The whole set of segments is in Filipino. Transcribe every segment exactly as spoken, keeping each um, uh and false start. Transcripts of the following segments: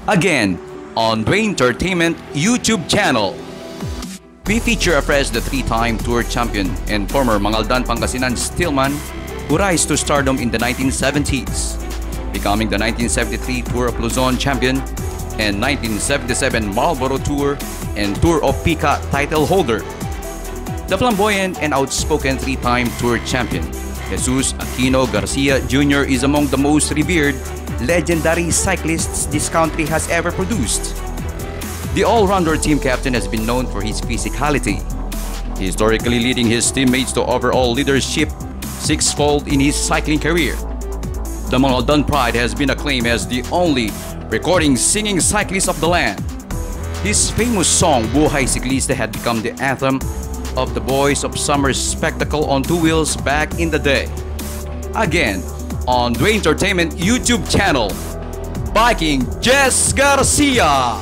Again, on Dwayne Entertainment YouTube channel. We feature afresh the three-time tour champion and former Mangaldan Pangasinan steelman who rise to stardom in the nineteen seventies, becoming the nineteen seventy-three Tour of Luzon champion and nineteen seventy-seven Marlboro Tour and Tour of Pica title holder. The flamboyant and outspoken three-time tour champion, Jess Garcia Junior is among the most revered, legendary cyclists this country has ever produced. The all-rounder team captain has been known for his physicality, historically leading his teammates to overall leadership sixfold in his cycling career. The Mangaldan pride has been acclaimed as the only recording singing cyclist of the land. His famous song Buhay Siklista had become the anthem of the boys of summer spectacle on two wheels back in the day. Again, on Dwayne Entertainment YouTube channel, Biking Jess Garcia.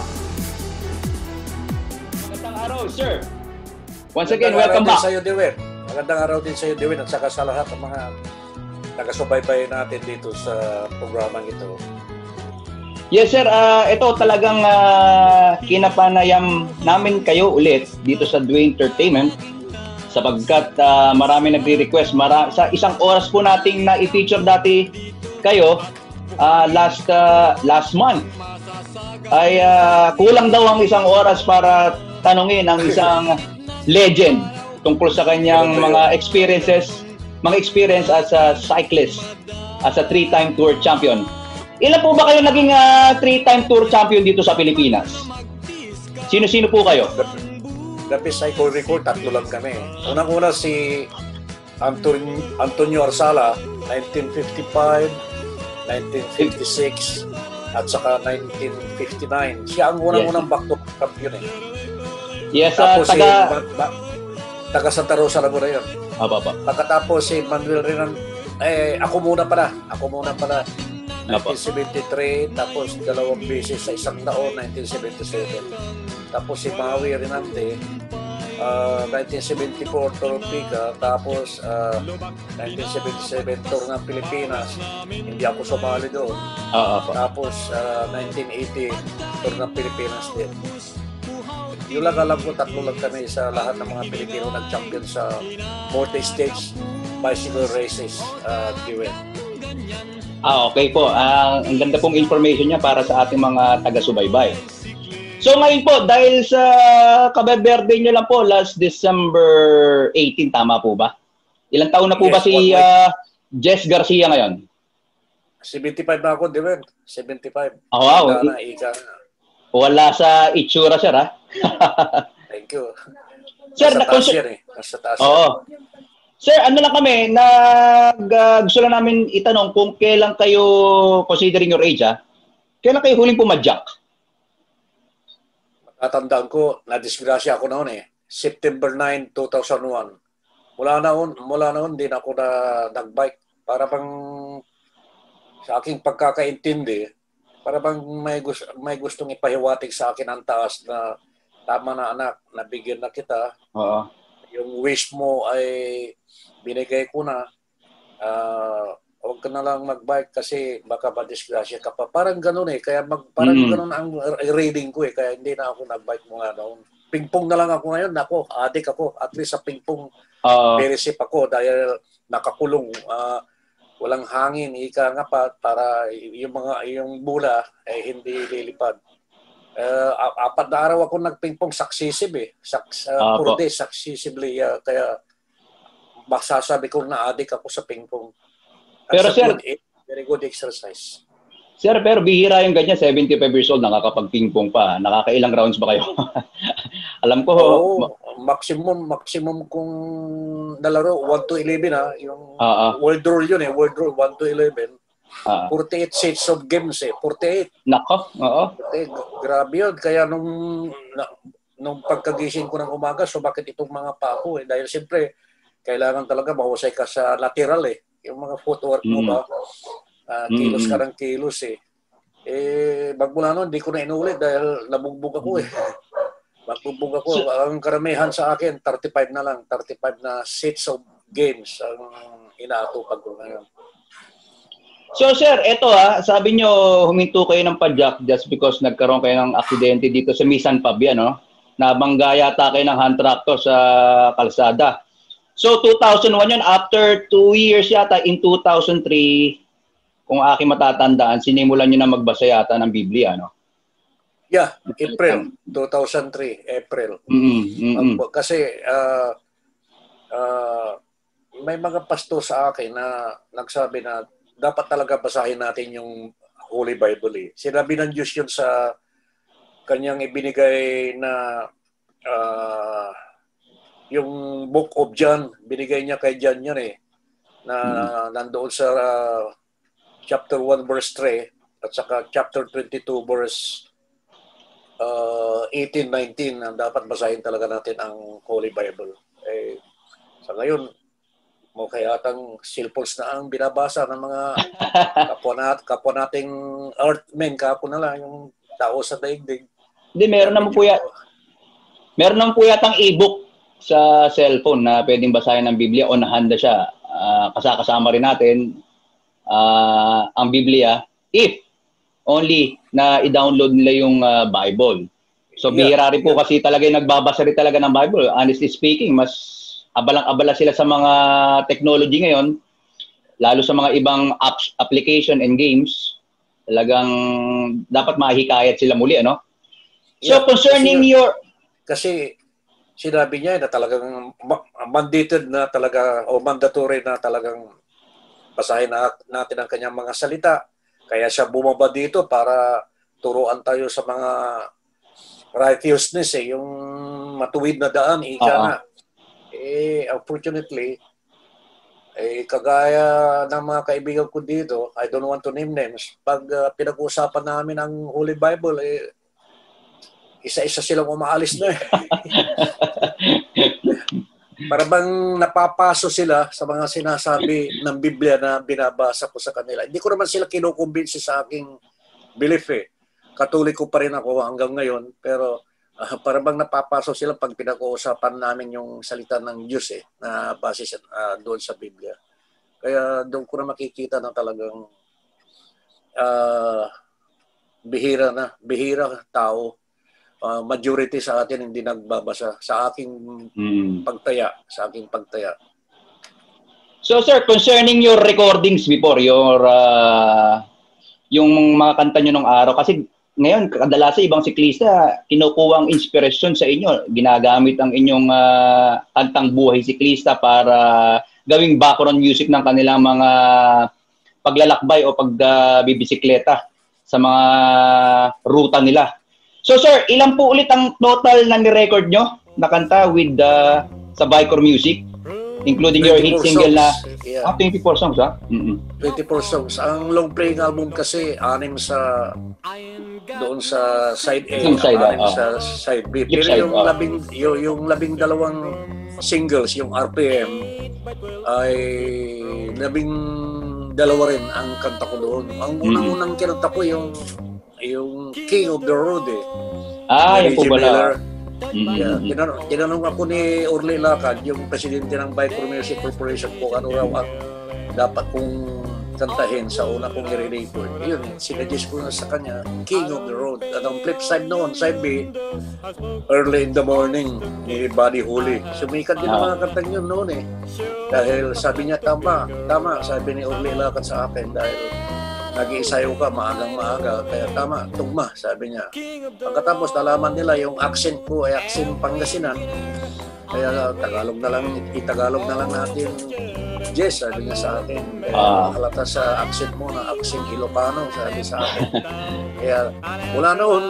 Magandang araw, sir. Once again, welcome back. Sa iyo, Dewin. Magandang araw din sa iyo, Dewin, at saka sa lahat ng mga taga-subaybay natin dito sa programang ito. Yes, sir. Uh, ito talagang uh, kinapanayam namin kayo ulit dito sa Dwayne Entertainment sapagkat uh, marami nagre-request. Mara sa isang oras po nating na-feature dati kayo uh, last uh, last month ay uh, kulang daw ang isang oras para tanungin ang isang legend tungkol sa kanyang mga experiences, mga experience as a cyclist, as a three-time tour champion. Ilan po ba kayo naging uh, three-time tour champion dito sa Pilipinas? Sino-sino po kayo? The best I can record, tatlo lang kami. Unang-una si Anton Antonio Arsala, nineteen fifty-five, nineteen fifty-six, at saka nineteen fifty-nine. Siya ang unang-unang back-to-back champion eh. Yes, uh, tapos taga... si ba, ba, taga Santa Rosa na muna yun. Aba, aba. Pagkatapos si Manuel Renan, eh, ako muna pala. Ako muna pala. nineteen seventy-three, tapos dalawang beses sa isang taon, nineteen seventy-seven. Tapos si Maui Renante, uh, nineteen seventy-four, Tour of Pica, tapos uh, nineteen seventy-seven, Tour ng Pilipinas. Hindi ako sumali doon. Uh, tapos uh, nineteen eighty, Tour ng Pilipinas din. Yun lang alam ko, tatlo lang kami sa lahat ng mga Pilipino nag-champion sa multi-stage bicycle races. Uh, Ah, okay po. Uh, ang ganda pong information niya para sa ating mga taga-subaybay. So ngayon po, dahil sa kabeberde niyo lang po, last December eighteen, tama po ba? Ilang taon na po yes, ba si uh, Jess Garcia ngayon? seventy-five na ako, di ba? seventy-five. Oh, wow. Ika na, ika na. Wala sa itsura, sir, ha? Thank you. Sir, nasa taas yan eh. Nasa taas yan. Oo. Sir, ano lang kami, nag, uh, gusto lang namin itanong kung kailan kayo, considering your age, ha? Kailan kayo huling pumadyak? Matatandaan ko, na-disgrasya ako noon eh. September nine, two thousand one. Mula noon, mula noon din ako na nag-bike. Para bang sa aking pagkakaintindi, para bang may, gusto, may gustong ipahiwatig sa akin ang taas na tama na anak, nabigyan na kita. Oo. Yung wish mo ay binigay ko na. Uh, huwag ka na lang mag-bike kasi baka ma-disgrasya ka pa. Parang ganun eh. Kaya mag, parang mm. ganun ang reading ko eh. Kaya hindi na ako nag-bike mula noon. Pingpong na lang ako ngayon. Ako, adik ako. At least sa pingpong uh, very safe ako dahil nakakulong. Uh, walang hangin. Ika nga pa para yung mga yung bula ay hindi lilipad. Uh, apat na araw ako nagpingpong successive eh. Saks, uh, four days successively. Uh, kaya masasabi ko na adik ako sa pingpong. Pero sir, good, very good exercise. Sir, pero bihira yung ganyan, seventy-five years old, nakakapag-pingpong pa. Nakakailang rounds ba kayo? Alam ko. Oo, maximum, maximum kung nalaro, one to eleven ha. Yung uh, uh. world rule yun eh, world rule, one to eleven. Uh, forty-eight sets of games eh, forty-eight. Nako, oo. Grabe yun. Kaya nung, na, nung pagkagising ko ng umaga, so bakit itong mga pako eh? Dahil siyempre, kailangan talaga mahusay ka sa lateral eh. Yung mga footwork mo mm. ba, uh, kilos ka ng kilos eh. Eh, magmula noon, hindi ko na inulit dahil nabugbog ako eh. Magbugbog ako. Ang karamihan sa akin, thirty-five na lang. thirty-five na sets of games ang inaatupag ko ngayon. So sir, eto ha, sabi nyo huminto kayo ng padyak just because nagkaroon kayo ng aksidente dito sa Misan Pabia, no? Nabangga yata kayo ng hand tractor sa kalsada. So two thousand one yun, after two years yata, in two thousand three, kung aking matatandaan, sinimulan nyo na magbasa yata ng Biblia, no? Yeah, April two thousand three, April. Mm-hmm, mm-hmm. Kasi uh, uh, may mga pasto sa akin na nagsabi na dapat talaga basahin natin yung Holy Bible. Eh. Sinabi ng Diyos yun sa kanyang ibinigay na uh, yung Book of John, binigay niya kay John yun eh, na mm-hmm. nandoon sa uh, chapter one verse three at saka chapter twenty-two verse uh, eighteen nineteen na dapat basahin talaga natin ang Holy Bible. Eh, sa ngayon, mo kaya atang silpols na ang binabasa ng mga kapwa, nat, kapwa nating earthmen, kapwa na lang yung tao sa daigdig. Hindi, meron naman po yata, meron naman po yatang e-book sa cellphone na pwedeng basahin ng Biblia o nahanda siya. Uh, kasakasama rin natin uh, ang Biblia if only na i-download nila yung uh, Bible. So, yeah, bihira rin po yeah. kasi talaga yung nagbabasa rin talaga ng Bible. Honestly speaking, mas abalang-abala sila sa mga technology ngayon, lalo sa mga ibang apps, application and games. Talagang dapat mahikayat sila muli, ano? So, yeah, concerning kasi, your... Kasi sinabi niya na talagang mandated na talaga o mandatory na talagang basahin na, natin ang kanyang mga salita. Kaya siya bumaba dito para turuan tayo sa mga righteousness, eh, yung matuwid na daan, ika uh-huh. na. Eh, unfortunately, eh, kagaya ng mga kaibigan ko dito, I don't want to name names, pag uh, pinag-uusapan namin ang Holy Bible, eh, isa-isa silang umaalis na eh. Para bang napapaso sila sa mga sinasabi ng Biblia na binabasa ko sa kanila. Hindi ko naman sila kinukumbinsi sa aking belief eh. Katoliko pa rin ako hanggang ngayon, pero Uh, para bang napapaso sila pag pinag-uusapan namin yung salita ng Diyos eh, na base sa, uh, doon sa Biblia. Kaya doon ko na makikita na talagang uh, bihira na, bihira tao. Uh, majority sa atin hindi nagbabasa sa aking mm. pagtaya, sa aking pagtaya. So sir, concerning your recordings before, your uh, yung mga kanta nyo nung araw, kasi ngayon, kadalasan ibang siklista, kinukuha ang inspirasyon sa inyo. Ginagamit ang inyong uh, kantang buhay siklista para gawing background music ng kanilang mga paglalakbay o pagbibisikleta uh, sa mga ruta nila. So sir, ilan po ulit ang total na ni-record nyo na kanta with the, sa Biker Music? Including your hit single songs. Na yeah. ah, twenty-four songs ha? Mm-hmm. twenty-four songs. Ang long playing album kasi anim sa doon sa side A, side, anim uh, sa side B. Pero side, yung uh, labing yung, yung labing dalawang singles, yung R P M ay labing dalawa rin ang kanta ko doon. Ang unang-unang kinanta ko yung yung King of the Road eh. Ah, yung po pala. Mm-hmm. Yeah, tinanong, tinanong ako ni Orly Lakad, yung presidente ng Biker Music Corporation, kung ano raw ang dapat kong kantahin sa una kong i-record. Yun, sinadjust ko na sa kanya, King of the Road. At ang flip side noon, side B, Early in the Morning ni Buddy Holly. Sumikat din ang mga kantang yun noon eh. Dahil sabi niya, tama, tama, sabi ni Orly Lakad sa akin, dahil nag-iisayo ka maagang maaga, kaya tama, tugma, sabi niya. Pagkatapos, nalaman nila yung accent ko ay accent Pangasinan. Kaya Tagalog na lang, itagalog na lang natin. Jess, sabi niya sa akin. Kaya uh, halata sa accent mo na accent Ilocano, sabi sa akin. Kaya mula noon,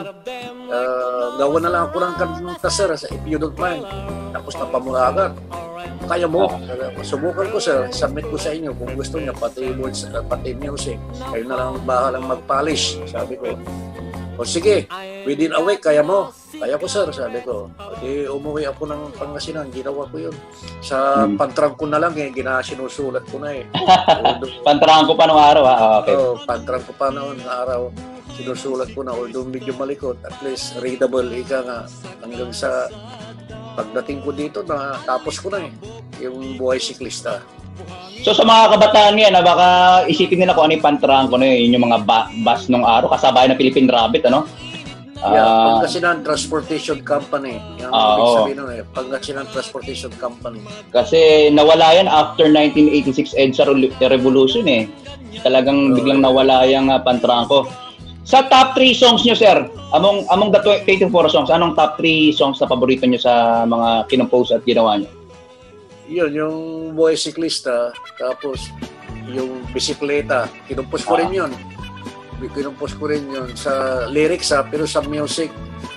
uh, gawa na lang ako ng kanta, sir, if you don't mind. Tapos napamulagan. Kaya mo, subukan ko sir, submit ko sa inyo kung gusto niya, pati words, pati music. Kayo na lang bahalang mag-polish, sabi ko. O sige, within a week, kaya mo. Kaya ko sir, sabi ko. Pati umuwi ako ng Pangasinan, ginawa ko yun. Sa hmm. pantrang ko na lang eh, ginasinusulat ko na eh. Pantrang ko pa noong araw ha? Oh, okay. Oo, pantrang ko pa noong araw. Sinusulat ko na, although medyo malikot, at least readable, ika nga, hanggang sa pagdating ko dito, na tapos ko na eh, yung buhay siklista. So sa mga kabataan ngayon, ah, baka isipin nila kung ano yung pantrangko na yun, yung mga ba bus nung araw, kasabay ng Philippine Rabbit, ano? Yeah, Ah, Pangasinan Transportation Company. Yung Ah, ibig oo. sabihin nun eh, Pangasinan Transportation Company. kasi nawala yan after nineteen eighty-six EDSA Revol- Revolution eh. Talagang Oo. biglang nawala yung uh, pantrangko. Sa top three songs nyo, sir, among among the twenty-four songs, anong top three songs na paborito nyo sa mga kinompose at ginawa nyo? Yun, yung Boy Siklista, tapos yung Bisikleta, kinumpos ko rin yun. Kinumpos ko rin yun sa lyrics ha, pero sa music,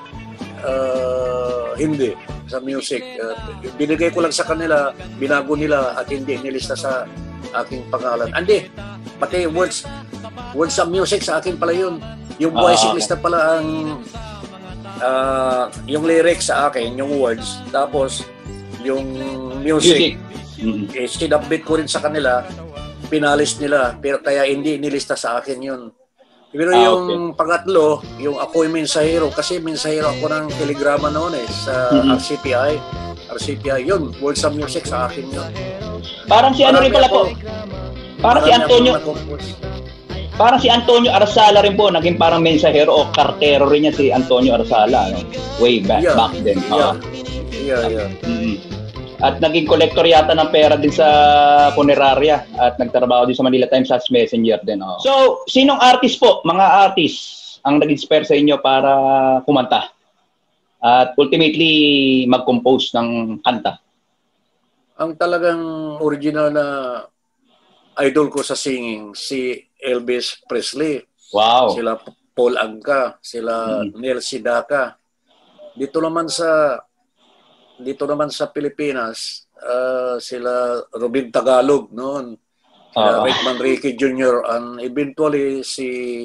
uh, hindi. Sa music, uh, binigay ko lang sa kanila, binago nila at hindi nilista sa aking pangalan. Hindi, pati words, words sa music sa akin pala yun. Yung Boy Ah, Siklista pala ang, uh, yung lyrics sa akin, yung words, tapos yung music, Music. Mm. eh, sinabit ko rin sa kanila, pinalis nila, pero kaya hindi nilista sa akin yun. Pero Ah, yung pangatlo, yung ako'y mensahero, kasi mensahero ako ng telegrama noon eh, sa Mhm. R C P I. R C P I, yun, words of music sa akin yun. Parang si ano rin pala po. Parang si marami Antonio, akong na-compose. parang si Antonio Arsala rin po, naging parang mensahero o kartero rin niya si Antonio Arsala, no? Way back, Yeah, back then. yeah, Ah. yeah, yeah. Mm. At naging collector yata ng pera din sa funeraria at nagtrabaho din sa Manila Times as messenger din. Oh. So, sinong artist po, mga artist, ang nag-inspire sa inyo para kumanta? At ultimately, mag-compose ng kanta? Ang talagang original na idol ko sa singing, si Elvis Presley. Wow. Sila Paul Anka, sila Mm. Neil Sedaka. Dito naman sa dito naman sa Pilipinas, uh, sila Robin Tagalog noon, sila Ah. Rick Manrique Junior and eventually si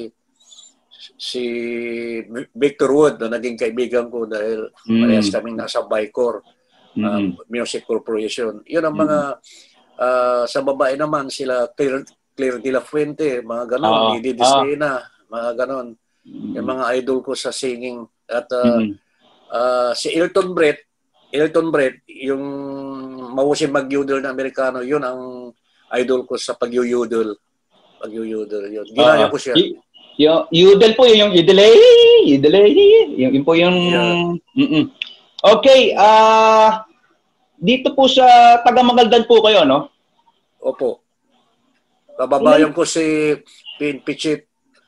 si Victor Wood na naging kaibigan ko dahil Mm. parehas kaming nasa Bicor uh, Mm. Music Corporation. Yun ang mga uh, sa babae naman sila Claire, Claire de la Fuente, mga ganon, Ah. Didi Ah. Disena, mga ganon. Mm. Yung mga idol ko sa singing. At uh, Mm. uh, si Elton Brett, Elton Brett, yung mawusin mag-yudel na Amerikano, yun ang idol ko sa pag-yudel. Pag-yudel, yun. Ginaya Ah. ko siya. Y- yung yudel po, yung yudelay, yudelay, yung, yung po yung... Yeah. Mm-mm. Okay, ah... dito po sa taga Mangaldan po kayo, no? Opo. Kababayan ko si Pin Pichit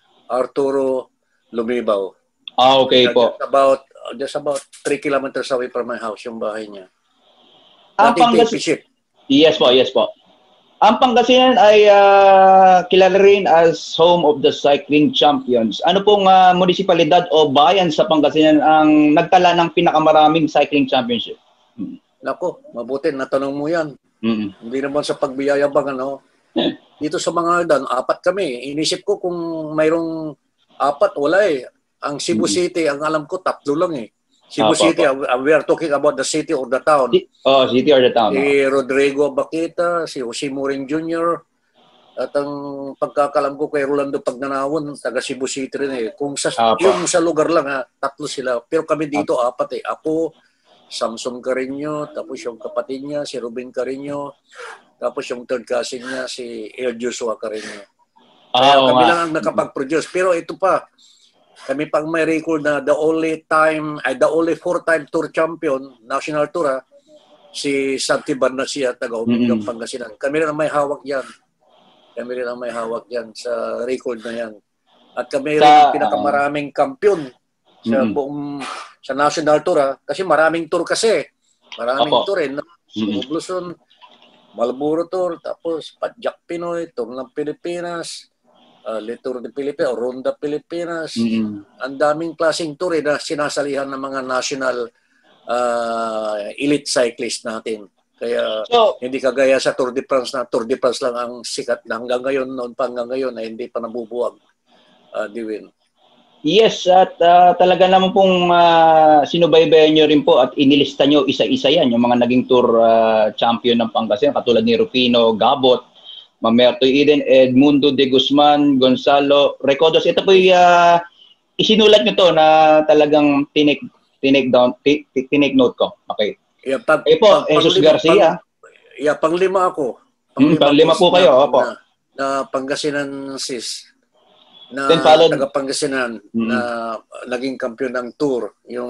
Arturo Lumibaw. Ah, okay po. Just about, just about three kilometers away from my house, yung bahay niya. Ang Dating Pin Pangas- Pichit. Yes po, yes po. Ang Pangasinan ay ah, kilala rin as home of the cycling champions. Ano pong ah, munisipalidad o bayan sa Pangasinan ang nagtala ng pinakamaraming cycling championship? Hmm. Nako, mabuti, natanong mo yan. Mm-mm. Hindi naman sa pagbiyayabang, ano. Dito sa Mangaldan, apat kami. Inisip ko kung mayroong apat, wala eh. Ang Cebu Mm-hmm. City, ang alam ko, tatlo lang eh. Cebu Apa, City, apa. uh, we are talking about the city or the town. Si- Oh, city or the town? Si oh. Rodrigo Baquita, si Jose Morin Junior, at ang pagkakalam ko kay Rolando Pagnanawon, taga Cebu City rin eh. Kung sa, Apa. yung sa lugar lang ha, tatlo sila. Pero kami dito, apat eh. Ako, Samson Carreño, tapos yung kapatid niya, si Ruben Carreño, tapos yung third cousin niya, si El Joshua Carreño. Kaya Ah, oo kami nga. lang ang nakapag-produce. Pero ito pa, kami pang may record na the only time, ay the only four-time tour champion, national tour, ha, si Santi Barnasia, taga Umingang, Mm-mm. Pangasinan. Kami rin ang may hawak yan. Kami rin ang may hawak yan sa record na yan. At kami rin Sa- ang pinakamaraming kampiyon sa Mm-mm. buong sa national tour, ha? Kasi maraming tour kasi. Maraming Opo. tour eh. No? Mm-mm. So, Luzon, Marlboro Tour, tapos Padjak Pinoy, Tour ng Pilipinas, uh, Litour de Pilipinas, Ronda Pilipinas. Mm-mm. Ang daming klaseng tour eh, na sinasalihan ng mga national uh, elite cyclist natin. Kaya So, hindi kagaya sa Tour de France na Tour de France lang ang sikat na hanggang ngayon, noon pa hanggang ngayon na hindi pa nabubuwag. Uh, Diwin. yes, at ah, talaga naman pong ah, sinubaybayan nyo rin po at inilista nyo isa-isa yan, yung mga naging tour ah, champion ng Pangasinan, katulad ni Rufino Gabot, Mamerto Eden, Edmundo de Guzman, Gonzalo Recodos. Ito po yung ah, isinulat nyo to na talagang tinik, tinik down, ti- ti- tinik note ko. Okay. Yeah, pag, Eh po, pag- Jesus panglima- Garcia. Pang, yeah, panglima ako. Mm, panglima po kayo, opo. Na, na Pangasinan sis na followed, taga Pangasinan mm-hmm. na naging kampiyon ng tour, yung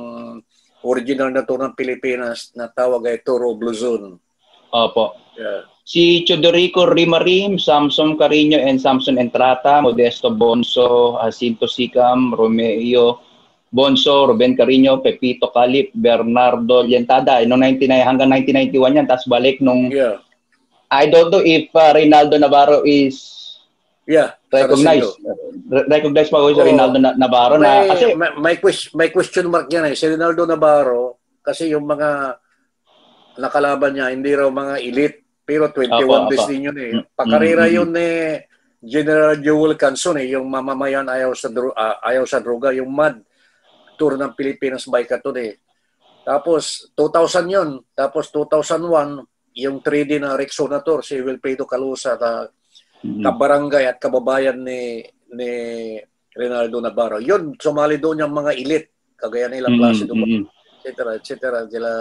original na tour ng Pilipinas na tawag ay Tour of Luzon. Opo. Yeah. Si Chodorico Rimarim, Samson Carino and Samson Entrata, Modesto Bonso, Jacinto Sicam, Romeo Bonso, Ruben Carino, Pepito Calip, Bernardo Lientada. Noong ninety-nine hanggang nineteen ninety-one yan, tapos balik nung yeah. I don't know if uh, Reynaldo Navarro is yeah, recognized. Re recognized pa ko si oh, Reynaldo Navarro may, na kasi may, may, question, may question mark yan eh. Si Reynaldo Navarro kasi yung mga nakalaban niya hindi raw mga elite pero twenty-one days din yun eh. Pakarera mm -hmm. yun eh General Joel Canson eh, yung mamamayan ayaw sa uh, ayaw sa droga, yung M A D tour ng Pilipinas Biathlon eh. Tapos two thousand yun, tapos two thousand one yung three D na Rexona Tour, si Wilfredo Calusa, ta, mm-hmm. kabarangay at kababayan ni ni Reynaldo Navarro. Yun, sumali doon yung mga elite, kagaya nila Placido, mm-hmm. et cetera, et cetera, sila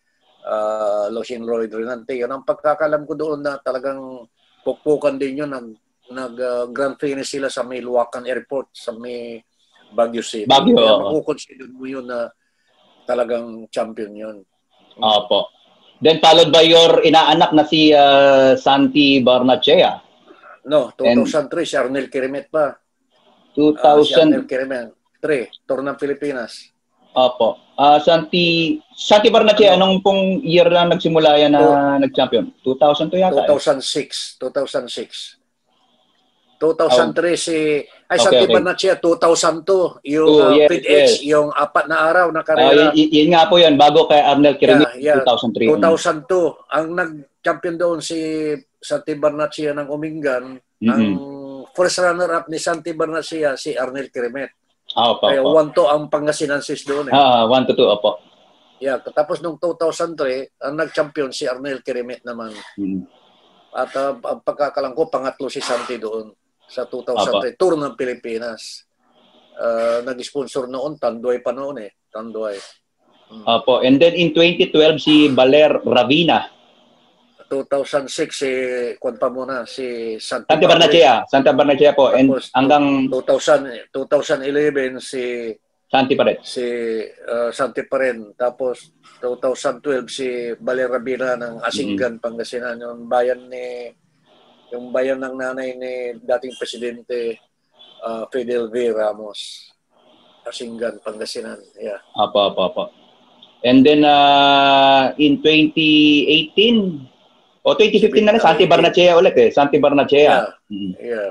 uh, Lucien Lloyd Renante. Yun ang pagkakalam ko doon na talagang pukpukan din yun, nag, nag uh, grand finish sila sa may Luacan Airport, sa may Baguio City. Baguio. Kaya makukonsider mo yun na talagang champion yun. Opo. Then followed by your inaanak na si uh, Santi Barnachea. No, two thousand three, And, si Arnel Kirimet pa. two thousand... Uh, si Arnel Kirimet. three, Tour ng Pilipinas. Opo. Uh, Santi Santi Barnachea, ano? Anong pong year lang nagsimula yan na so, nag-champion? two thousand two yata? two thousand six. Eh? two thousand six. two thousand three oh. si ay okay, Santi okay. Barnachea two thousand two yung uh, yes, Pid yes. H yung apat na araw na karera. Uh, yun nga po yun bago kay Arnel Kirimet yeah, yeah. two thousand three. two thousand two ang nag-champion doon si Santi Barnachea ng Umingan. Mm-hmm. Ang first runner up ni Santi Barnachea si Arnel Kirimet. Ah, opo, kaya opo. one two ang Pangasinensis doon eh. Ah, one to two opo. Yeah, tapos nung two thousand three ang nag-champion si Arnel Kirimet naman. Mm-hmm. At uh, ang pagkakalang ko pangatlo si Santi doon. Sa two thousand three, Apa. Tour ng Pilipinas. Uh, nag-sponsor noon, Tanduay pa noon eh. Tanduay. Hmm. Apo. And then in twenty twelve, si Baler Ravina. two thousand six, si, kwan pa muna, si Santa, Santa Barnachea. Santa Barnachea po. And tapos, hanggang... two thousand, twenty eleven, si... Santi pa rin. Si uh, Santi pa rin. Tapos two thousand twelve, si Baler Ravina ng Asinggan, mm-hmm. Pangasinan. Yung bayan ni... Yung bayan ng nanay ni dating Presidente uh, Fidel V. Ramos. Asinggan, Pangasinan. Yeah. Apa, apa, apa. And then uh, in twenty eighteen, o twenty fifteen na na, Santi Barnachea ulit eh. Santi Barnachea. Yeah. Mm-hmm. Yeah.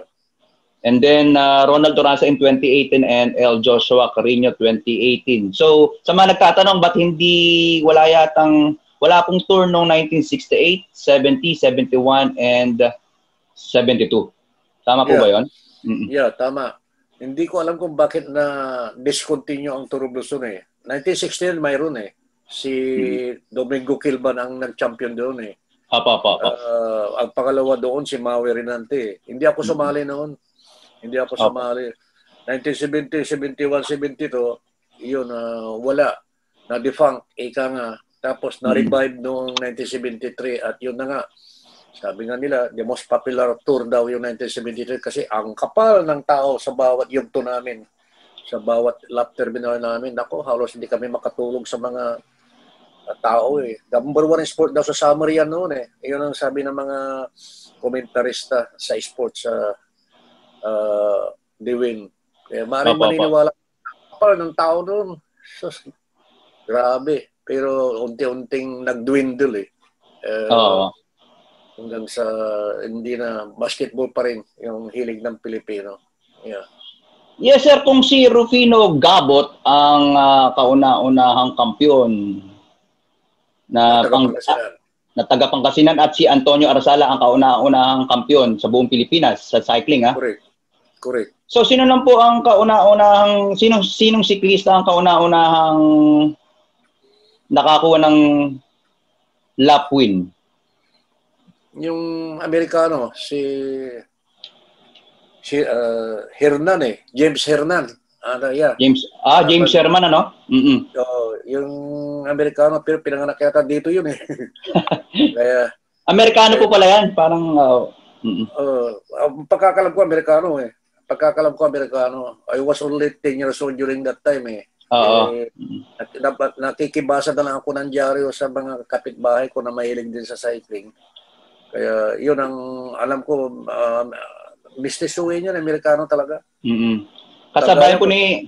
And then uh, Ronald Toranza in twenty eighteen and El Joshua Carino twenty eighteen. So, sa mga nagtatanong, ba't hindi wala yatang, wala pong tour noong nineteen sixty-eight, seventy, seventy-one, and seventy-two. Tama po yeah. ba yun? Mm-mm. Yeah, tama. Hindi ko alam kung bakit na discontinue ang Tour of Luzon eh. nineteen sixteen mayroon eh. Si mm-hmm. Domingo Quilban ang nag-champion doon eh. Apa, apa, apa. Uh, ang pangalawa doon si Maui Renante eh. Hindi ako sumali mm-hmm. noon. Hindi ako apa. sumali. nineteen seventy, seventy-one, seventy-two, yun, uh, wala. Na-defunct, ika nga. Tapos na-revive mm-hmm. noong nineteen seventy-three at yun na nga. Sabi nga nila, the most popular tour daw yung nineteen seventy-three kasi ang kapal ng tao sa bawat yugto namin, sa bawat lap terminal namin. Ako, halos hindi kami makatulog sa mga uh, tao eh. Number one sport daw sa summer yan noon eh. Iyon ang sabi ng mga komentarista sa sports sa uh, uh, Dewin. Kaya maaaring maniniwala kapal ng tao noon. So, grabe. Pero unti-unting nag-dwindle eh. Uh, Oo. Hanggang sa hindi na basketball pa rin yung hilig ng Pilipino. Yeah. Yes sir, kung si Rufino Gabot ang uh, kauna-unahang kampiyon na, pang, uh, na taga Pangasinan at si Antonio Arzala ang kauna-unahang kampiyon sa buong Pilipinas sa cycling ha. Correct. Correct. So sino lang po ang kauna-unahang sinong sinong siklista ang kauna-unahang nakakuha ng lap win? Yung Amerikano, si si uh, Hernan eh, James Hernan. Ano, yeah. James, ah, James uh, Herman, ano? Mm-mm. So, yung Amerikano, pero pinanganak yata dito yun eh. Kaya, Amerikano po pala yan. Parang, uh, mm. uh, ang pagkakalam ko, Amerikano eh. Pagkakalam ko, Amerikano. I was only ten years old during that time eh. Oo. Eh, dapat nakikibasa na lang ako ng dyaryo sa mga kapitbahay ko na mahilig din sa cycling. Kaya yun ang alam ko, uh, mistisuin yan, Amerikano talaga. Mm-hmm. Kasabayan po ni...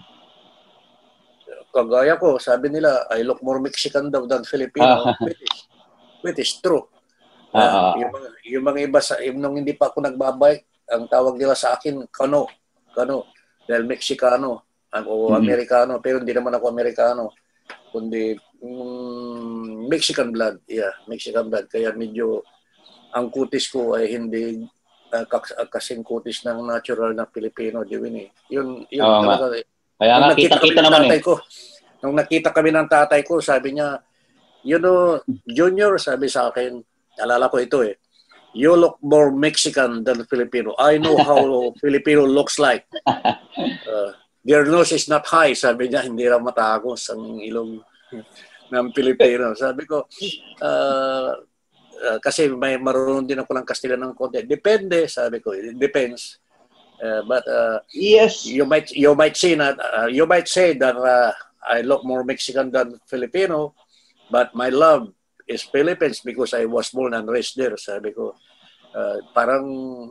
Kagaya ko, sabi nila, I look more Mexican daw than Filipino. Uh, which, is, which is true. Uh, uh, yung, mga, yung mga iba, sa, yung nung hindi pa ako nagbabike, ang tawag nila sa akin, Kano. Kano. Dahil Mexicano o Amerikano. Pero hindi naman ako Amerikano. Kundi um, Mexican blood. Yeah, Mexican blood. Kaya medyo ang kutis ko ay hindi uh, kasing kutis ng natural na Pilipino. Diwin eh. Yun, yun oh, talaga eh. Kaya nga, kita-kita naman eh. Ko, nung nakita kami ng tatay ko, sabi niya, you know, Junior, sabi sa akin, alala ko ito eh, you look more Mexican than Filipino. I know how Filipino looks like. Uh, their nose is not high, sabi niya, hindi raw matagos ang ilong ng Pilipino. Sabi ko, uh, uh, kasi may marunong din ako ng Kastila ng konti. Depende, sabi ko, it depends. Uh, but uh, yes, you might you might say that uh, you might say that uh, I look more Mexican than Filipino, but my love is Philippines because I was born and raised there. Sabi ko, uh, parang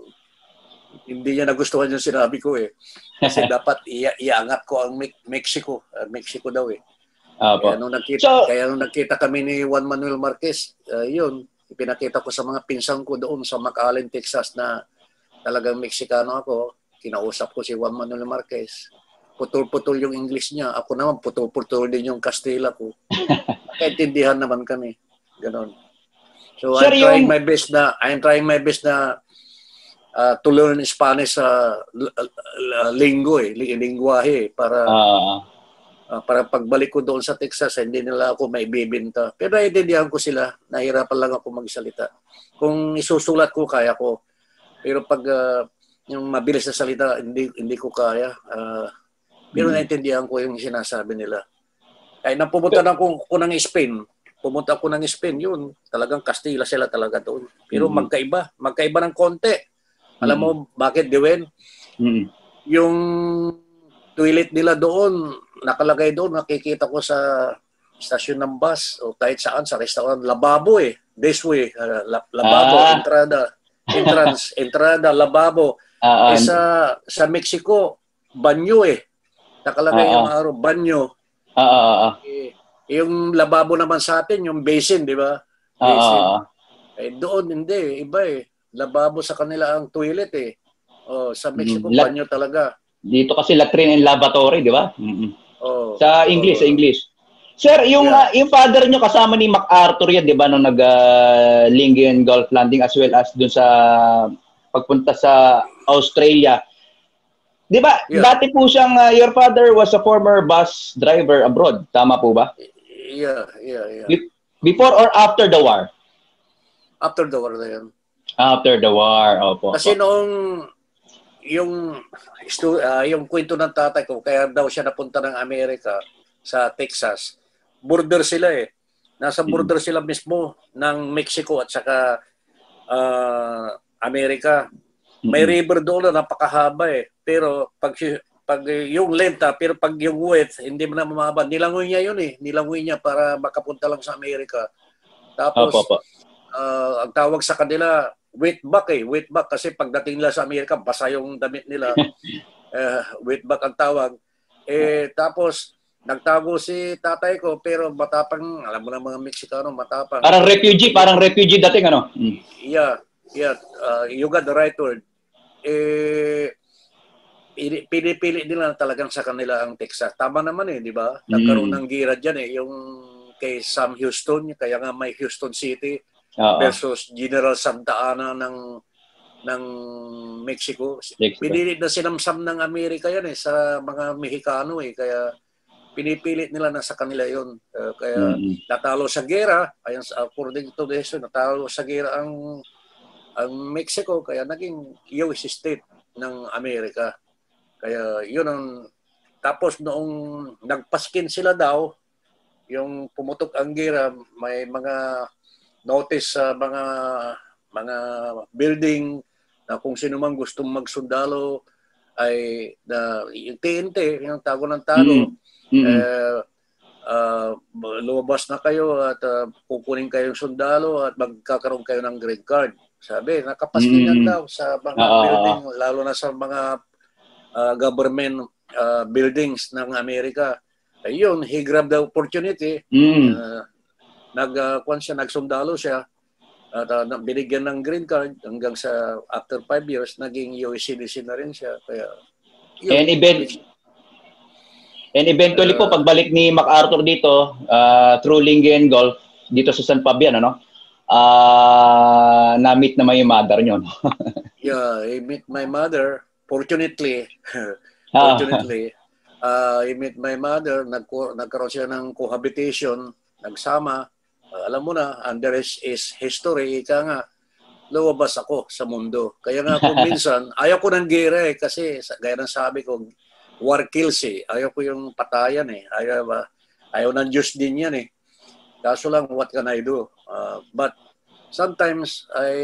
hindi niya nagustuhan yung sinabi ko eh. Kasi dapat i- iangat ko ang Me- Mexico, uh, Mexico daw eh. Uh, kaya nung nakita, so, kaya nung nakita kami ni Juan Manuel Marquez, uh, yun, ipinakita ko sa mga pinsang ko doon sa McAllen, Texas na talagang Meksikano ako. Kinausap ko si Juan Manuel Marquez. Putol-putol yung English niya. Ako naman, putol-putol din yung Kastila ko. Kaintindihan naman kami. Ganon. So, Sir, I'm trying yung... my best na, I'm trying my best na uh, to learn Spanish sa uh, uh, linggo eh, lingwahe para uh, uh, para pagbalik ko doon sa Texas, hindi nila ako may bibinta. Pero naiintindihan ko sila. Nahirapan lang ako magsalita. Kung isusulat ko, kaya ko. Pero pag uh, yung mabilis na salita, hindi hindi ko kaya. Uh, pero hmm. naintindihan ko yung sinasabi nila. Kaya nang pumunta na ako, ako ng Spain, pumunta ako ng Spain, yun, talagang Kastila sila talaga doon. Pero hmm. magkaiba, magkaiba ng konti. Alam hmm. mo, bakit, Dewen? Hmm. Yung toilet nila doon, nakalagay doon, nakikita ko sa stasyon ng bus, o kahit saan, sa restaurant, lababo eh. This way, uh, lababo, ah. entrada. Entrance, entrada, lababo. Uh, eh, sa, sa Mexico, banyo eh. Nakalagay uh, yung araw, banyo. Uh, uh, uh, eh, yung lababo naman sa atin, yung basin, di ba? Basin. Uh, uh, eh, doon, hindi. Iba eh. Lababo sa kanila ang toilet eh. Oh, sa Mexico, mm, banyo talaga. Dito kasi latrine and lavatory, di ba? Mm-hmm. Oh, sa English, oh, sa English. Sir, yung yeah. uh, yung father nyo kasama ni MacArthur yan, di ba, nung nag-Linggen uh, Golf Landing as well as dun sa pagpunta sa Australia. Di ba, yeah. dati po siyang, uh, your father was a former bus driver abroad. Tama po ba? Yeah, yeah, yeah. Be- before or after the war? After the war na yan. After the war, opo. Kasi noong, yung, uh, yung kwento ng tatay ko, kaya daw siya napunta ng Amerika sa Texas, border sila eh. Nasa border sila mismo ng Mexico at saka uh, Amerika. May mm-hmm. river doon na napakahaba eh. Pero pag, pag yung length, pero pag yung width, hindi mo na mamaba. Nilangoy niya yun eh. Nilangoy niya para makapunta lang sa Amerika. Tapos, opo, opo. Uh, ang tawag sa kanila, wetback eh. Wetback kasi pagdating nila sa Amerika, basa yung damit nila. uh, wetback ang tawag. Eh, tapos, nagtago si tatay ko, pero matapang, alam mo na mga Meksikano, matapang. Parang refugee, parang refugee dating ano? Hmm. Yeah, yeah. Uh, you got the right word. Eh, pinipili nila talagang sa kanila ang Texas. Tama naman eh, di ba? Nagkaroon mm. ng gira dyan eh. Yung kay Sam Houston, kaya nga may Houston City uh-oh. versus General Santa Ana ng ng Mexico. Mexico. Pinili na sinamsam ng Amerika yan eh, sa mga Mexicano eh. Kaya pinipilit nila na sa kanila yun. Uh, kaya mm-hmm. natalo sa gera, ayan, according to this, natalo sa gera ang ang Mexico, kaya naging U S state ng Amerika. Kaya yun ang, tapos noong nagpaskin sila daw, yung pumutok ang gera, may mga notice sa mga mga building na kung sino man gustong magsundalo ay na yung T N T, yung tago ng tago, Mm. Mm. eh, uh, lumabas na kayo at uh, kukunin kayong sundalo at magkakaroon kayo ng green card. Sabi, nakapaskingan Mm. daw sa mga Ah, building, lalo na sa mga uh, government uh, buildings ng Amerika. Ayun, he grabbed the opportunity. Mm. Uh, nag, uh, siya, nagsundalo siya at uh, binigyan ng green card hanggang sa after five years, naging U S citizen na rin siya. Kaya, yun. And event and eventually po Uh, pagbalik ni MacArthur dito, uh, through Lingen Golf dito sa San Fabian, ano? Ah, uh, na-meet naman yung mother niyo, no? yeah, I met my mother. Fortunately, fortunately, uh, I met my mother. Nag nagkaroon siya ng cohabitation, nagsama. Uh, alam mo na, under is, is history, ika nga, lumabas ako sa mundo. Kaya nga kung minsan, ayaw ko ng gera eh, kasi gaya ng sabi ko, war kills eh. Ayaw ko yung patayan eh. Ayaw, uh, ayaw ng Diyos din yan eh. Kaso lang, what can I do? Uh, but sometimes, I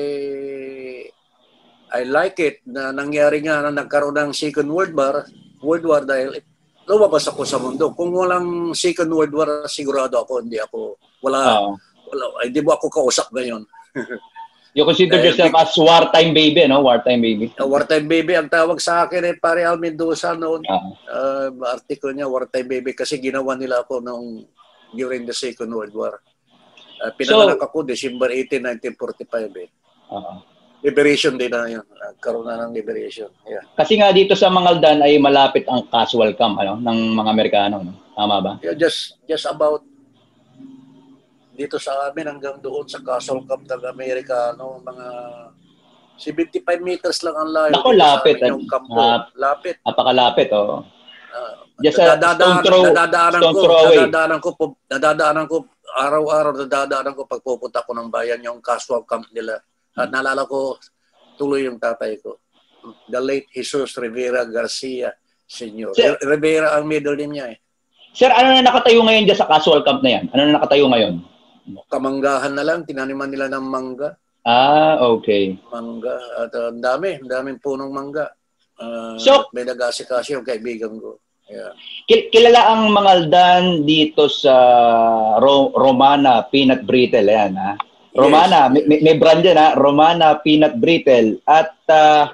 I like it na nangyari nga na nagkaroon ng Second World War, World War dahil lumabas ako sa mundo. Kung walang Second World War, sigurado ako, hindi ako, wala, Oh. wala hindi mo ako kausap ngayon. You consider Eh, yourself as wartime baby, no? Wartime baby. Uh, wartime baby, ang tawag sa akin eh, pare Al Mendoza noon. Uh, Uh, article niya, wartime baby, kasi ginawa nila ako noong during the Second World War. Uh, pinanganak So- ako December eighteenth, nineteen forty-five eh. uh, Liberation din na yun. Nagkaroon na ng liberation. Yeah. kasi nga dito sa Mangaldan ay malapit ang casual camp, ano, ng mga Amerikano, no? Tama ba? Yeah, just just about dito sa amin hanggang doon sa Castle Camp ng Amerika, no, mga seventy-five meters lang ang layo. Nako, dito sa lapit, amin yung kampo. ah, lapit. Napakalapit, oh. Uh, Just a stone throw, nadadaanan stone ko, throw away. nadadaanan ko, nadadaanan ko, araw-araw nadadaanan ko pag pupunta ko ng bayan yung casual camp nila. At naalala ko, tuloy yung tatay ko. The late Jesus Rivera Garcia Junior Sir- Rivera ang middle name niya eh. Sir, ano na nakatayo ngayon dyan sa casual camp na yan? Ano na nakatayo ngayon? Kamanggahan na lang, tinaniman nila ng mangga. Ah, okay. Mangga. At uh, ang dami, ang daming punong mangga. Uh, So- may nag-asikaso yung kaibigan ko. Yeah. Kil- kilala ang Mangaldan dito sa Ro- Romana Peanut Brittle, ayan, ha? Romana, Yes, may, may, may brand yan, ha? Romana Peanut Brittle. At ah,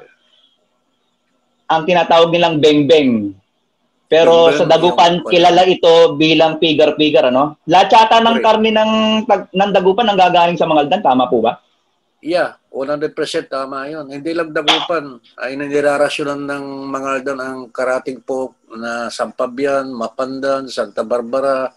ang tinatawag nilang Beng-Beng. Pero Beng-beng, sa Dagupan, yung- kilala ito bilang pigar-pigar, ano? Lahat yata ng Correct. karne ng, tag- ng Dagupan ang gagaling sa Mangaldan, tama po ba? Yeah, one hundred percent tama yun. Hindi lang Dagupan. Ay nilirarasyonan ng Mangaldan ang karating po na Sampabian, Mapandan, Santa Barbara,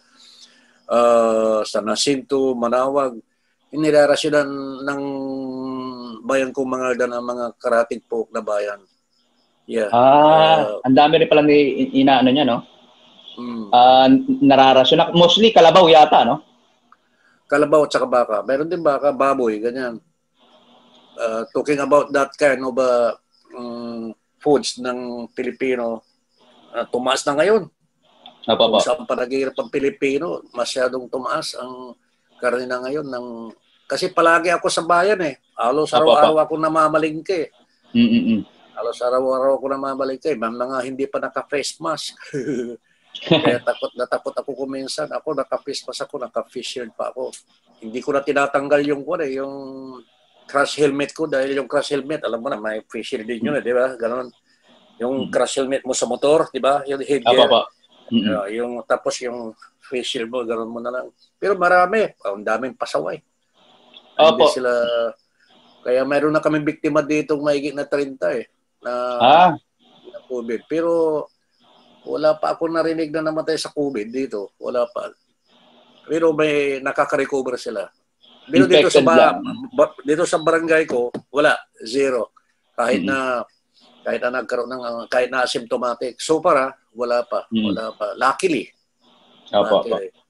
uh, San Jacinto, Manawag. Inilirarasyonan ng bayan kong Mangaldan ang mga karating po na bayan. Yeah. Ah, Uh, ang dami rin pala ni inaano niya, no? mm. Ah, nararasyon. Mostly kalabaw yata, no? Kalabaw at saka baka. Meron din baka, baboy, ganyan. Uh, talking about that kind of uh, um, foods ng Pilipino, uh, tumaas na ngayon. Opo, Kung opo. saan pa naghihirap ang Pilipino, masyadong tumaas ang karne na ngayon. Ng... Kasi palagi ako sa bayan eh. Halos Opo, araw-araw ako namamalingke. Mm-mm. Halos araw-araw ako namamalingke. May mga hindi pa naka-face mask. Kaya takot na takot ako kuminsan. Ako naka-face mask ako, naka-face shield pa ako. Hindi ko na tinatanggal yung ko eh, yung crash helmet ko dahil yung crash helmet, alam mo na, may face shield din yun eh, di ba? Ganon. Yung crash helmet mo sa motor, di ba? Yung Opo, headgear. opo. Mm-mm. Uh, yung tapos yung face shield mo, gano'n mo na lang. Pero marami, oh, ang daming pasaway. Hindi Opo. sila, kaya mayroon na kaming biktima dito mahigit na thirty eh, na, Ah, na COVID. Pero wala pa ako narinig na namatay sa COVID dito. Wala pa. Pero may nakaka-recover sila. Pero dito sa, Infected ba, lang. ba- dito sa barangay ko, wala. Zero. Kahit Mm-mm. na kahit na nagkaroon ng uh, kahit na asymptomatic. So para wala pa, Mm. wala pa. Luckily. opo, opo. Luckily.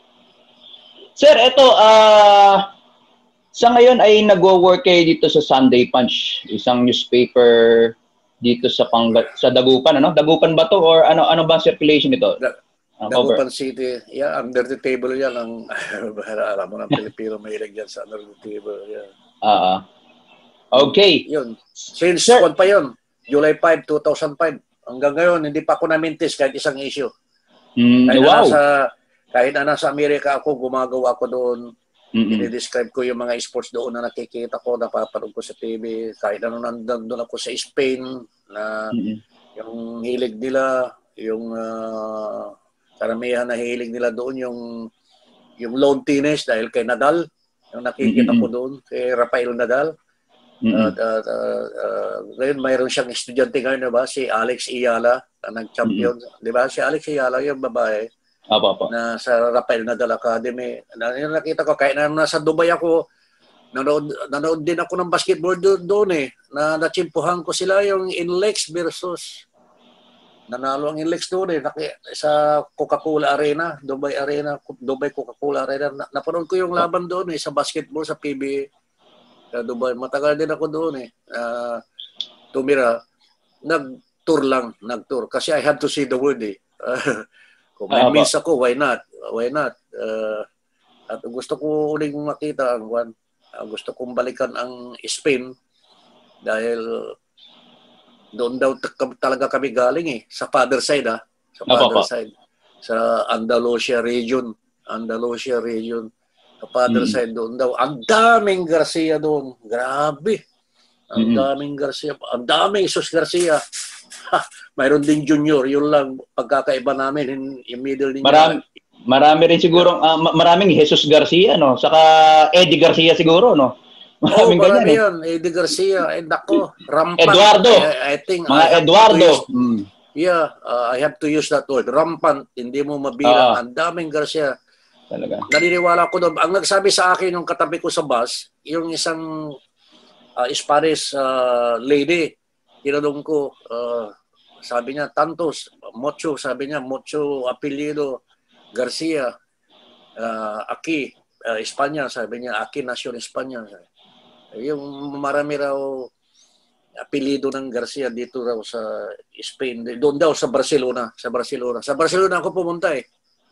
Sir, ito, ah, sa ngayon ay nagwo-work kayo dito sa Sunday Punch, isang newspaper dito sa Panga, sa Dagupan, ano? Dagupan ba to or ano ano ba ang circulation nito? Uh, Dagupan cover. City. Yeah, under the table yan. Ang, alam mo ng Pilipino mahilig yan sa under the table. Yeah. Ah, uh, okay. Yun. Since, Sir. kwan pa yun, July fifth, two thousand five. Hanggang ngayon, hindi pa ako na-mintis kahit isang issue. Mm, Kahit wow. na nasa, kahit na nasa Amerika ako, gumagawa ako doon. Mm-mm. I-describe ko yung mga sports doon na nakikita ko, napapanood ko sa T V. Kahit ano nandun ako sa Spain, na Mm-mm. yung hilig nila, yung uh, karamihan na hilig nila doon, yung yung lawn tennis dahil kay Nadal, yung nakikita Mm-mm. ko doon, kay Rafael Nadal. Uh, uh, uh, uh, ngayon mayroon siyang estudyante ngayon, diba? Si Alex Iyala na nag-champion. Mm-hmm. Diba? Si Alex Iyala, yung babae Apa, apa. na sa Rafael Nadal Academy. Na, yung nakita ko, kahit na nasa Dubai ako, nanood, nanood din ako ng basketball doon, doon eh. Na natsimpuhan ko sila yung Inlex versus nanalo ang Inlex doon eh. Naki, sa Coca-Cola Arena, Dubai Arena, Dubai Coca-Cola Arena. Na, napanood ko yung laban doon eh, sa basketball, sa P B A. Sa Dubai. Matagal din ako doon eh. Uh, tumira. Nag-tour lang. Nag-tour. Kasi I had to see the world eh. Uh, kung may miss ako, why not? Why not? Uh, at gusto ko uling makita ang one. Uh, gusto kong balikan ang Spain dahil doon daw talaga kami galing eh. Sa father side ah. Sa father side. Sa Andalusia region. Andalusia region. Sa father mm-hmm. side doon daw. Ang daming Garcia doon. Grabe. Ang mm-hmm. daming Garcia. Ang daming Jesus Garcia. Ha, mayroon din Junior. Yun lang pagkakaiba namin. Yung, yung middle din. Marami, marami rin siguro. Uh, maraming Jesus Garcia, no? Saka Eddie Garcia siguro, no? Maraming oh, marami ganyan, yan. Eh. Eddie Garcia. Eh, dako. Rampant. Eduardo. I, I think Mga I Eduardo. Use, mm. Yeah. Uh, I have to use that word. Rampant. Hindi mo mabilang. Uh, Ang daming Garcia. Talaga. Naniniwala ko doon. Ang nagsabi sa akin yung katabi ko sa bus, yung isang uh, Spanish uh, lady, tinanong ko, uh, sabi niya, Tantos, Mocho, sabi niya, Mocho Apellido Garcia, uh, Aki, uh, Espanya, sabi niya, Aki Nasyon Espanya. Yung marami raw apelido ng Garcia dito raw sa Spain, doon daw sa Barcelona, sa Barcelona. Sa Barcelona ako pumunta eh.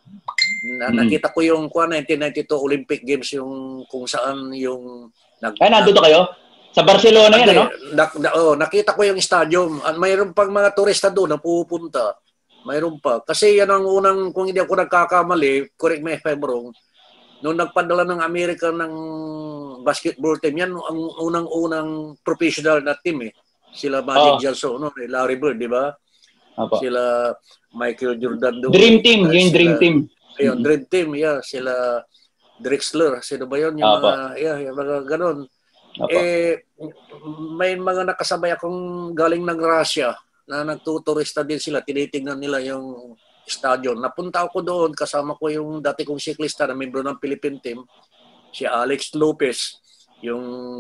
Na, mm. Nakita ko yung nineteen ninety-two Olympic Games yung kung saan yung nag, ay nandito kayo sa Barcelona yan ano? Na, na, oh, nakita ko yung stadium. Mayroon pang mga turista doon na pupunta. Mayroon pa kasi yan ang unang, kung hindi ako nagkakamali, correct me if I'm wrong, nung nagpadala ng Amerika ng basketball team, yan ang unang-unang professional na team eh. Sila Magic oh. Johnson, no? Larry Bird, di ba? Apa. Sila Michael Jordan doon. Dream Team, yung sila, Dream Team. Ayun, Dream Team, yeah. Sila Drexler, sino ba yun? Yung Apa. mga, yeah, yung mga ganun. Apa. Eh, may mga nakasabay akong galing ng Russia na nagtuturista din sila. Tinitingnan nila yung stadion. Napunta ako doon, kasama ko yung dati kong siklista na membro ng Philippine team, si Alex Lopez, yung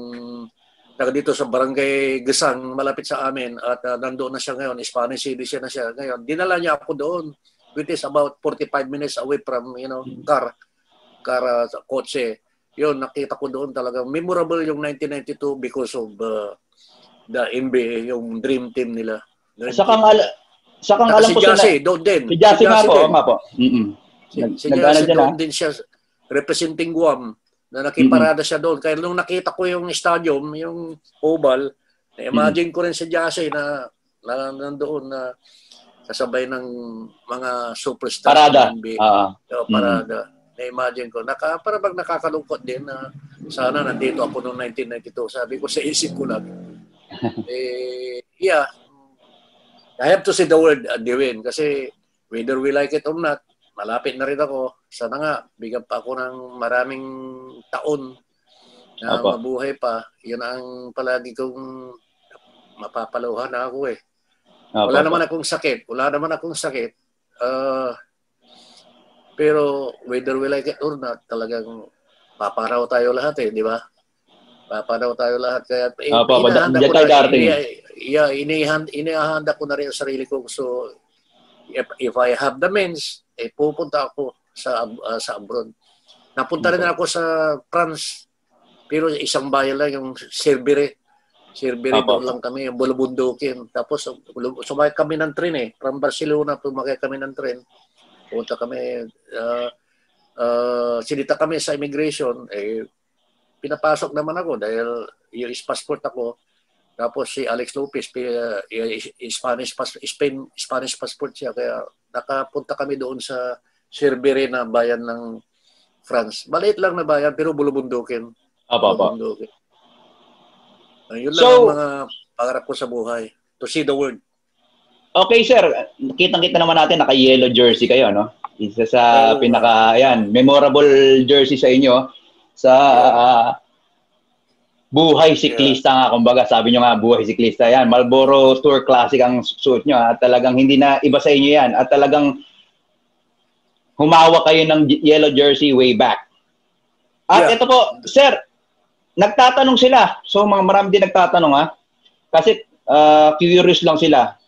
taga dito sa Barangay Gesang, malapit sa amin, at uh, nandoon na siya ngayon, Spanish citizen na siya ngayon. Dinala niya ako doon, which is about forty-five minutes away from, you know, car, car uh, kotse. Yun, nakita ko doon talaga. Memorable yung nineteen ninety-two because of uh, the N B A, yung dream team nila. Dream Sakang team. Ala, sakang alam si ko Jassy, doon din. Si Jassy nga po, nga po. Mm-mm. Si, si Jassy doon din siya, representing Guam. Na nakiparada mm-hmm. siya doon. Kaya nung nakita ko yung stadium, yung oval, na-imagine mm-hmm. ko rin si Jassy na, na nandoon na kasabay ng mga superstar. Parada. N B A. Uh, so, parada. Mm-hmm. Na-imagine ko. Naka, para bang nakakalungkot din na sana nandito ako noong nineteen ninety-two. Sabi ko sa isip ko lang. eh, yeah. I have to say the word, uh, Dewin. Kasi whether we like it or not, malapit na rin ako. Sana nga, bigyan pa ako ng maraming taon na Opo. Mabuhay pa. Yun ang palagi kong mapapaluhan na ako eh. Opo. Wala naman akong sakit. Wala naman akong sakit. Uh, pero whether we like it or not, talagang paparaw tayo lahat eh, di ba? Paparaw tayo lahat. Kaya eh, Opo, inahanda ko na, ini, yeah, inihanda, inihanda ko na rin ang sarili ko. So, if, if I have the means, eh pupunta ako sa uh, sa abroad. Napunta rin ako sa France, pero isang bayan lang, yung Cerbere. Cerbere doon lang kami, yung bulubundukin. Tapos sumakay kami ng tren eh. From Barcelona, sumakay kami ng tren. Punta kami, uh, uh, sinita kami sa immigration, eh, pinapasok naman ako dahil yung passport ako. Tapos si Alex Lopez, uh, Spanish, pas, Spain, Spanish passport siya. Kaya nakapunta kami doon sa Cerberé na bayan ng France. Maliit lang na bayan, pero bulubundukin. Apa, apa. Bulubundukin. Uh, yun So, lang ang mga pangarap ko sa buhay. To see the world. Okay, sir. Kitang-kita naman natin, naka-yellow jersey kayo, no? Isa sa Oo, pinaka, ayan, memorable jersey sa inyo. Sa Yeah. uh, buhay siklista nga, kumbaga. Sabi nyo nga, buhay siklista. Yan, Marlboro Tour Classic ang suit nyo. At talagang hindi na iba sa inyo yan. At talagang humawak kayo ng yellow jersey way back. At Yeah. ito po, sir, nagtatanong sila. So, mga marami din nagtatanong, ha? Kasi uh, curious lang sila.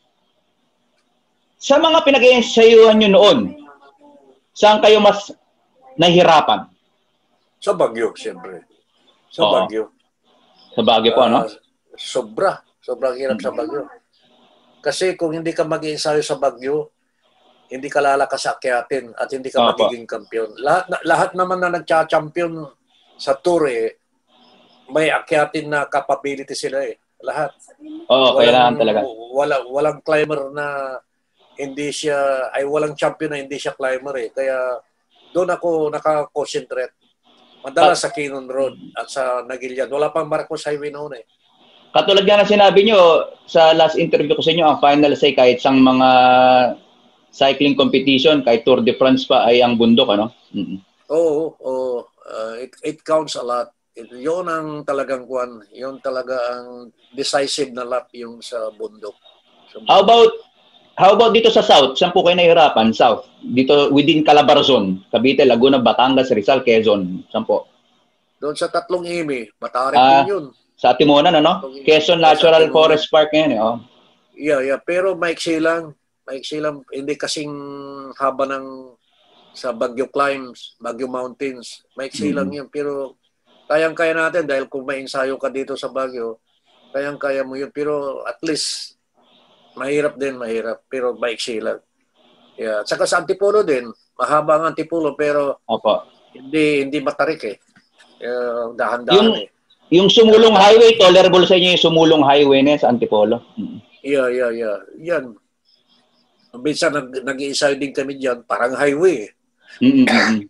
Sa mga pinag-iensayuhan nyo noon, saan kayo mas nahihirapan? Sa Baguio, siyempre. Sa Oo. Baguio. Sa Baguio po, ano? Uh, sobra. Sobrang hirap sa Baguio. Kasi kung hindi ka mag-iensayo sa Baguio, hindi ka lalakas akyatin at hindi ka Opo. magiging kampiyon. Lahat, na, lahat naman na nagcha-champion sa tour, eh, may akyatin na capability sila eh. Lahat. Oo, kailangan talaga. Wala, walang climber na hindi siya, ay walang champion na hindi siya climber eh. Kaya doon ako naka-concentrate. Madalas sa Kinon Road at sa Nagilian. Wala pang Marcos Highway noon eh. Katulad nga na sinabi nyo, sa last interview ko sa inyo, ang final say kahit sang mga cycling competition, kahit Tour de France pa ay ang bundok, ano? Mm-hmm. Oo, oo. Uh, it, it counts a lot. It, yun ang talagang kwan. Yun talaga ang decisive na lap yung sa bundok. Sa bundok. How about How about dito sa South? Saan po kayo nahihirapan? South? Dito within Calabarzon, Cavite, Laguna, Batangas, Rizal, Quezon. Saan po? Doon sa tatlong imi, matarik Ah, din yun. Sa Timonan, ano? Quezon Natural Forest Park ngayon, eh. Oh. Yeah, yeah. Pero maiksi lang. Maiksi lang. Hindi kasing haba ng sa Baguio Climbs, Baguio Mountains. Maiksi Mm-hmm. lang yun. Pero kayang-kaya natin dahil kung may ensayo ka dito sa Baguio, kayang-kaya mo yun. Pero at least mahirap din, mahirap. Pero maiksi lang. Yeah. At saka sa Antipolo din, mahaba ang Antipolo pero Opo. hindi hindi matarik eh. Uh, dahan-dahan Yung, eh. yung Sumulong Highway, tolerable sa inyo yung Sumulong Highway na sa Antipolo? Mm-hmm. Yeah, yeah, yeah. Yan. Minsan nag, nag-iisay din kami dyan, parang highway eh. Mm-hmm.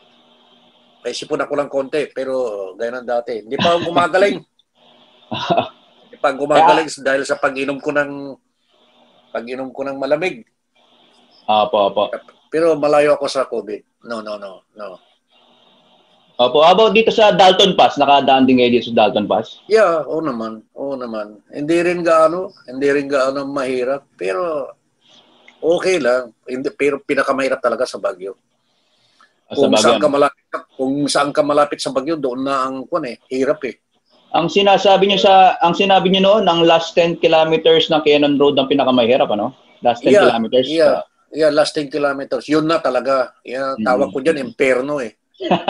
May sipon ako lang konti, pero gaya ng dati. Hindi pa ako gumagaling. Hindi pa gumagaling dahil sa pag-inom ko ng pag-inom ko ng malamig. Opo, opo. Pero malayo ako sa COVID. No, no, no, no. Opo, about dito sa Dalton Pass, nakadaan din kayo dito sa Dalton Pass? Yeah, oo naman. Oo naman. Hindi rin gaano, hindi rin gaano mahirap, pero okay lang. Hindi, pero pinakamahirap talaga sa Baguio. Kung Sa saan ka malapit, kung saan ka malapit sa Baguio, doon na ang kuan eh, hirap eh. Ang sinasabi niyo sa ang sinabi niyo noon, ang last ten kilometers ng Cannon Road ang pinakamahirap, ano? Last ten Yeah, kilometers. Yeah. Uh, yeah, last ten kilometers. Yun na talaga. Yan, tawag ko diyan imperno eh.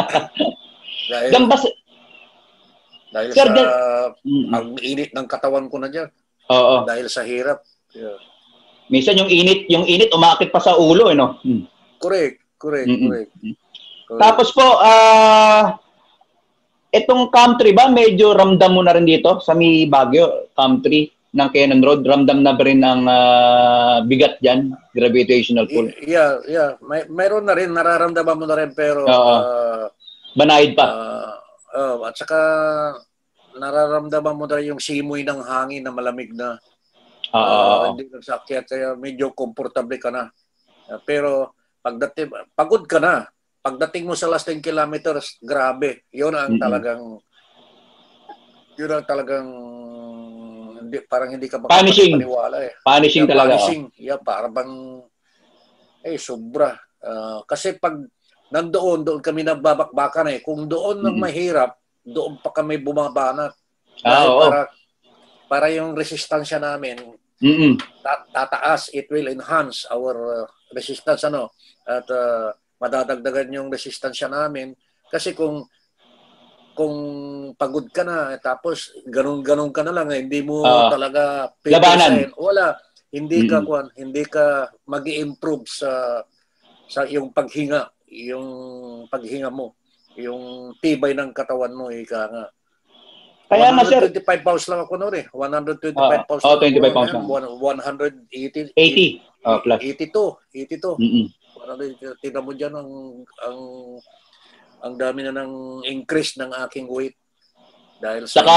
dahil Gambas. dahil Sir, sa dan- ang init ng katawan ko na diyan. Oo. Dahil sa hirap. Yeah. Minsan yung init, yung init umakit pa sa ulo, eh, no? Hmm. Correct, correct, Mm-mm. correct. correct. Tapos po, ah itong country ba, medyo ramdam mo na rin dito sa may Baguio, country ng Cannon Road, ramdam na ba rin ang ah, bigat dyan, gravitational pull? Y- yeah, yeah. May mayroon na rin nararamdaman mo na rin pero Oo. ah, Banayad pa. ah, oh, at saka nararamdaman mo na rin yung simoy ng hangin na malamig na. Oo. Ah, hindi ka sakyat kaya medyo komportable ka na. Ah, pero pagdating pagod ka na. Pagdating mo sa last ten kilometers, grabe. 'Yun ang Mm-mm. talagang 'yun ang talagang hindi, parang hindi ka Punishing. makapaniwala eh. Punishing Yeah, talaga. punishing. Yeah, parang bang eh sobra. Ah, kasi pag nandoon, doon kami nagbabakbakan eh. Kung doon ng Mm-mm. mahirap, doon pa kami bumabanat. Ah, Dahil oo. para para yung resistensya namin Mm-mm. ta- tataas, it will enhance our uh, resistance ano at uh, madadagdagan yung resistensya namin kasi kung kung pagod ka na tapos ganun-ganun ka na lang eh, hindi mo Ah, talaga labanan. pipisahin. Wala, hindi ka Mm-mm. kwan, hindi ka magi-improve sa sa yung paghinga, yung paghinga mo, yung tibay ng katawan mo, ika nga. Kaya nga, sir. one hundred twenty-five pounds lang ako noon eh. one hundred twenty-five Uh, pounds oh, lang twenty-five ako. pounds lang. one hundred eighty. eighty. Oh, plus. eighty-two. eighty-two. Mm-mm. Tingnan mo dyan ang, ang, ang dami na ng increase ng aking weight. Dahil sa saka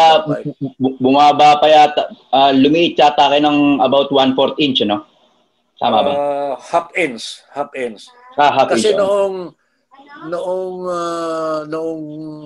bumaba pa yata, uh, lumiit yata kayo ng about one-fourth inch, no? Tama ba? Uh, half inch. Half inch. Ah, half Kasi inch, noong noong uh, noong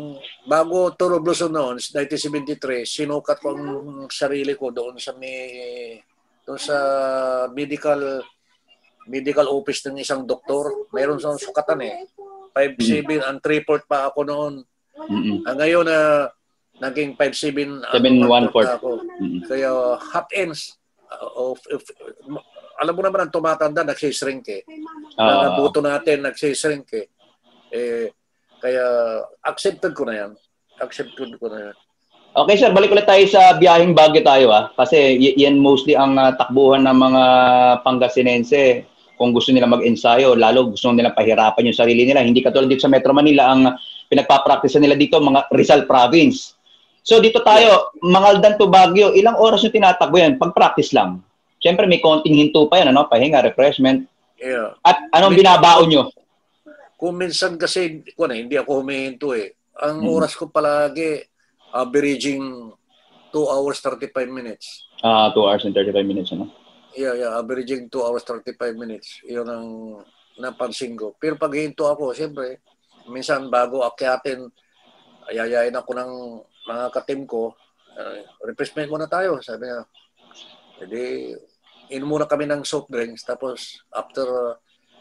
bago Turo Bluson noon, nineteen seventy-three, sinukat ko ang sarili ko doon sa may doon sa medical medical office ng isang doktor. Mayroon sa sukatan eh. five seven ang three-fourth pa ako noon. Mm-mm. Ah, ngayon na uh, naging five seven seven one-fourth ako. Mm-hmm. Kaya half inch uh, of, of alam mo naman ang tumatanda nagsishrink eh. Uh, buto natin nagsishrink eh. eh. Kaya accepted ko na yan. Accepted ko na yan. Okay sir, balik ulit tayo sa biyaheng Baguio tayo ah. Kasi yan mostly ang uh, takbuhan ng mga Pangasinense. Kung gusto nila mag-ensayo, lalo gusto nila pahirapan yung sarili nila. Hindi katulad dito sa Metro Manila, ang pinagpapractice nila dito, mga Rizal Province. So dito tayo, Mangaldan to Baguio, ilang oras yung tinatakbo yan? Pag-practice lang. Siyempre may konting hinto pa yan, ano? Pahinga, refreshment. Yeah. At anong Min binabaon nyo? Kung minsan kasi, kung hindi ako humihinto eh. Ang hmm. oras ko palagi, averaging two hours thirty-five minutes. Ah, uh, two hours and thirty-five minutes, ano? Yeah, yeah, averaging two hours thirty-five minutes. Yun ang napansin ko. Pero pag hinto ako, siyempre, minsan bago akyatin, ayayain ako ng mga katim ko, uh, refreshment muna tayo, sabi niya. Jadi, in muna kami ng soft drinks, tapos after uh,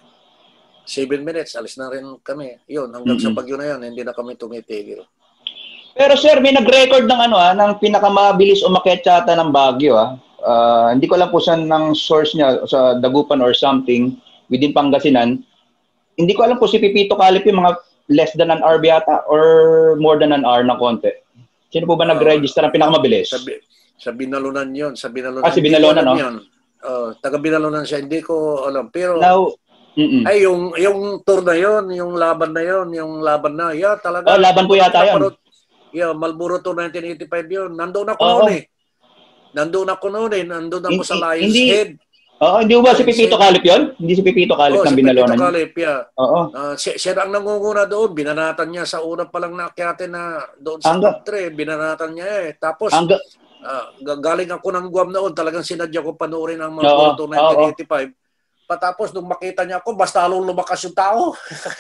seven minutes, alis na rin kami. Yun, hanggang mm-hmm. sa bagyo na yun, hindi na kami tumitigil. Pero sir, may nag-record ng ano ah, ng pinakamabilis umakyat yata ng Baguio ah. Uh, hindi ko alam po saan ng source niya, sa Dagupan or something, within Pangasinan. Hindi ko alam po si Pipito Calip yung mga less than an hour yata or more than an hour na konti. Sino po ba uh, nag-register ng pinakamabilis? Sa, sa Binalunan yun. Sa Binalunan. Ah, si Binalunan, no? Uh, taga Binalunan siya. Hindi ko alam. Pero, now, mm-mm. ay, yung, yung tour na yun, yung laban na yun, yung laban na, yeah, talaga. Oh, laban po yata yun. Yeah, Marlboro Tour nineteen eighty-five yun. Nandoon ako oh, noon eh. Nandoon ako noon eh. Nandoon ako sa Lions hindi, Head. Oo, hindi ba si Pipito Calip yun? Hindi si Pipito Calip oh, ng si Binalunan? Pipito Calip, yeah. Oo. Uh, siya, siya ang nangunguna doon. Binanatan niya sa una pa lang naakyatin na doon sa top three. Binanatan niya eh. Tapos, Angga. uh, galing ako ng Guam noon. Talagang sinadya ko panoorin ang Marlboro Tour nineteen eighty-five. Patapos, nung makita niya ako, basta halong lumakas yung tao.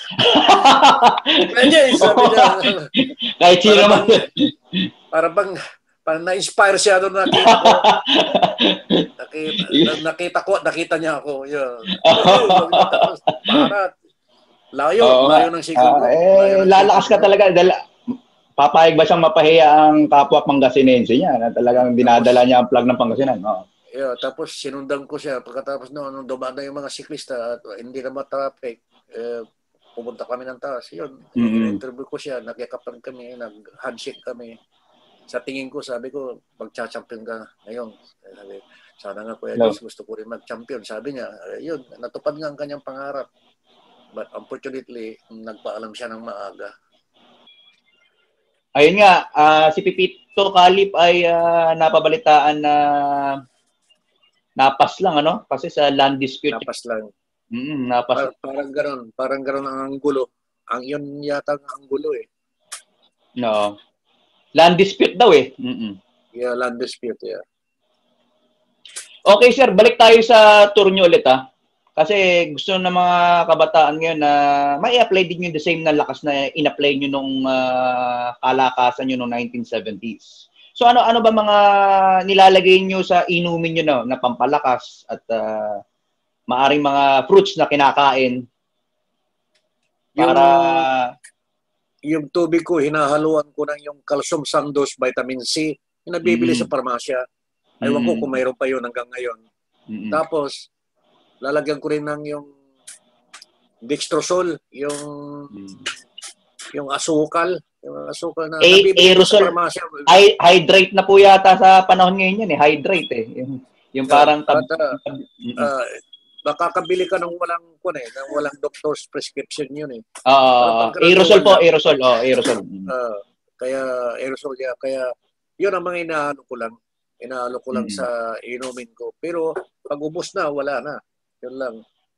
Kanya, sabi niya. Kahit sino naman. Para bang, parang na-inspire siya doon nakita ko. Nakita, nakita ko, nakita niya ako. Yun. Tapos, para, layo, oh, layo ng siklo. Uh, eh, lalakas ka talaga. Dala, papayag ba siyang mapahiya ang kapwa Pangasinense niya na talagang dinadala niya ang flag ng Pangasinan? Oo. Yeah, tapos sinundan ko siya. Pagkatapos noon, nung dumaan na yung mga siklista at hindi na matraffic, eh, pumunta kami ng taas. Yun, mm-hmm. interview ko siya, nagyakapan kami, nag-handshake kami. Sa tingin ko, sabi ko, mag-champion ka ngayon. Sabi, sana nga Kuya Jess, no. gusto ko rin mag-champion. Sabi niya, yun, natupad nga ang kanyang pangarap. But unfortunately, nagpaalam siya ng maaga. Ayun nga, uh, si Pipito Calip ay uh, napabalitaan na napas lang, ano? Kasi sa land dispute. Napas lang. Mm, napas. Par parang gano'n. Parang gano'n ang anggulo. Ang yun yata ang anggulo eh. No. Land dispute daw eh. Mm-mm. Yeah, land dispute, yeah. Okay, sir. Balik tayo sa tour nyo ulit, ha? Kasi gusto ng mga kabataan ngayon na may apply din nyo the same na lakas na in-apply nyo nung uh, kalakasan nyo noong nineteen seventies. So ano ano ba mga nilalagay niyo sa inumin niyo no, na pampalakas at uh, maaring mga fruits na kinakain para yung, yung tubig ko hinahaluan ko ng yung calcium sandos, vitamin C, yung nabibili mm. sa parmasya. Aywan mm. ko kung mayroon pa yun hanggang ngayon. Mm. Tapos lalagyan ko rin ng yung dextrosol, yung mm. yung asukal. Yung asukal na aerosol. Hy hydrate na po yata sa panahon ngayon yan eh. Hydrate eh. Yung, yung parang... Uh, uh, uh, makakabili ka ng walang kun eh, ng walang doctor's prescription yun eh. Uh, aerosol po, aerosol. Oh, aerosol. Uh, kaya aerosol ya, kaya yun ang mga inaano ko lang. Inaalo ko lang mm-hmm. sa inumin ko. Pero pag ubos na, wala na. Yun lang.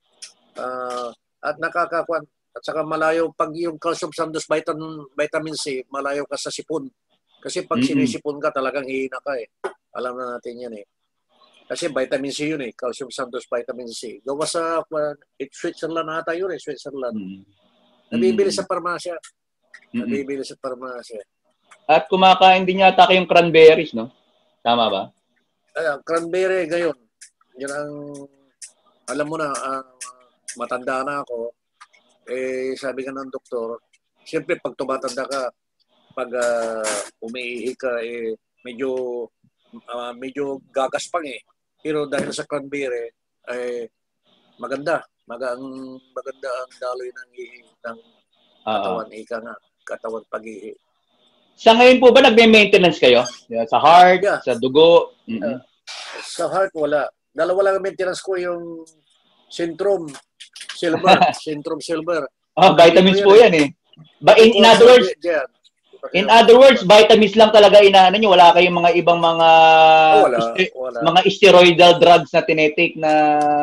Uh, at nakakakuan. At saka malayo, pag yung calcium sandos vitamin, vitamin C, malayo ka sa sipon. Kasi pag mm-hmm. sinisipon ka, talagang hihina ka eh. Alam na natin yan eh. Kasi vitamin C yun eh. Calcium sandos vitamin C. Gawa sa uh, Switzerland ata yun eh. Switzerland. Mm-hmm. Nabibili sa parmasya. Nabibili sa parmasya. At kumakain din yata kayong cranberries, no? Tama ba? Ay, cranberry ngayon. Yan ang, alam mo na, uh, matanda na ako. Eh, sabi ka ng doktor, siyempre pag tumatanda ka, pag uh, umiihi ka, eh, medyo, uh, medyo gagaspang eh. Pero dahil sa cranberry, ay maganda. Magang, maganda ang daloy ng ihi ng katawan. Uh-huh. Ika nga, katawan pag-ihi. Sa ngayon po ba nagme-maintenance kayo? Sa heart, yeah. Sa dugo? Mm-hmm. Uh, sa heart, wala. Dalawa lang ang maintenance ko yung Syndrome Silver. Syndrome Silver. Oh, vitamins po yan eh. But in, in other words, in other words, vitamins lang talaga inaano nyo. Wala kayong mga ibang mga oh, wala, sti- wala. mga steroidal drugs na tinetake na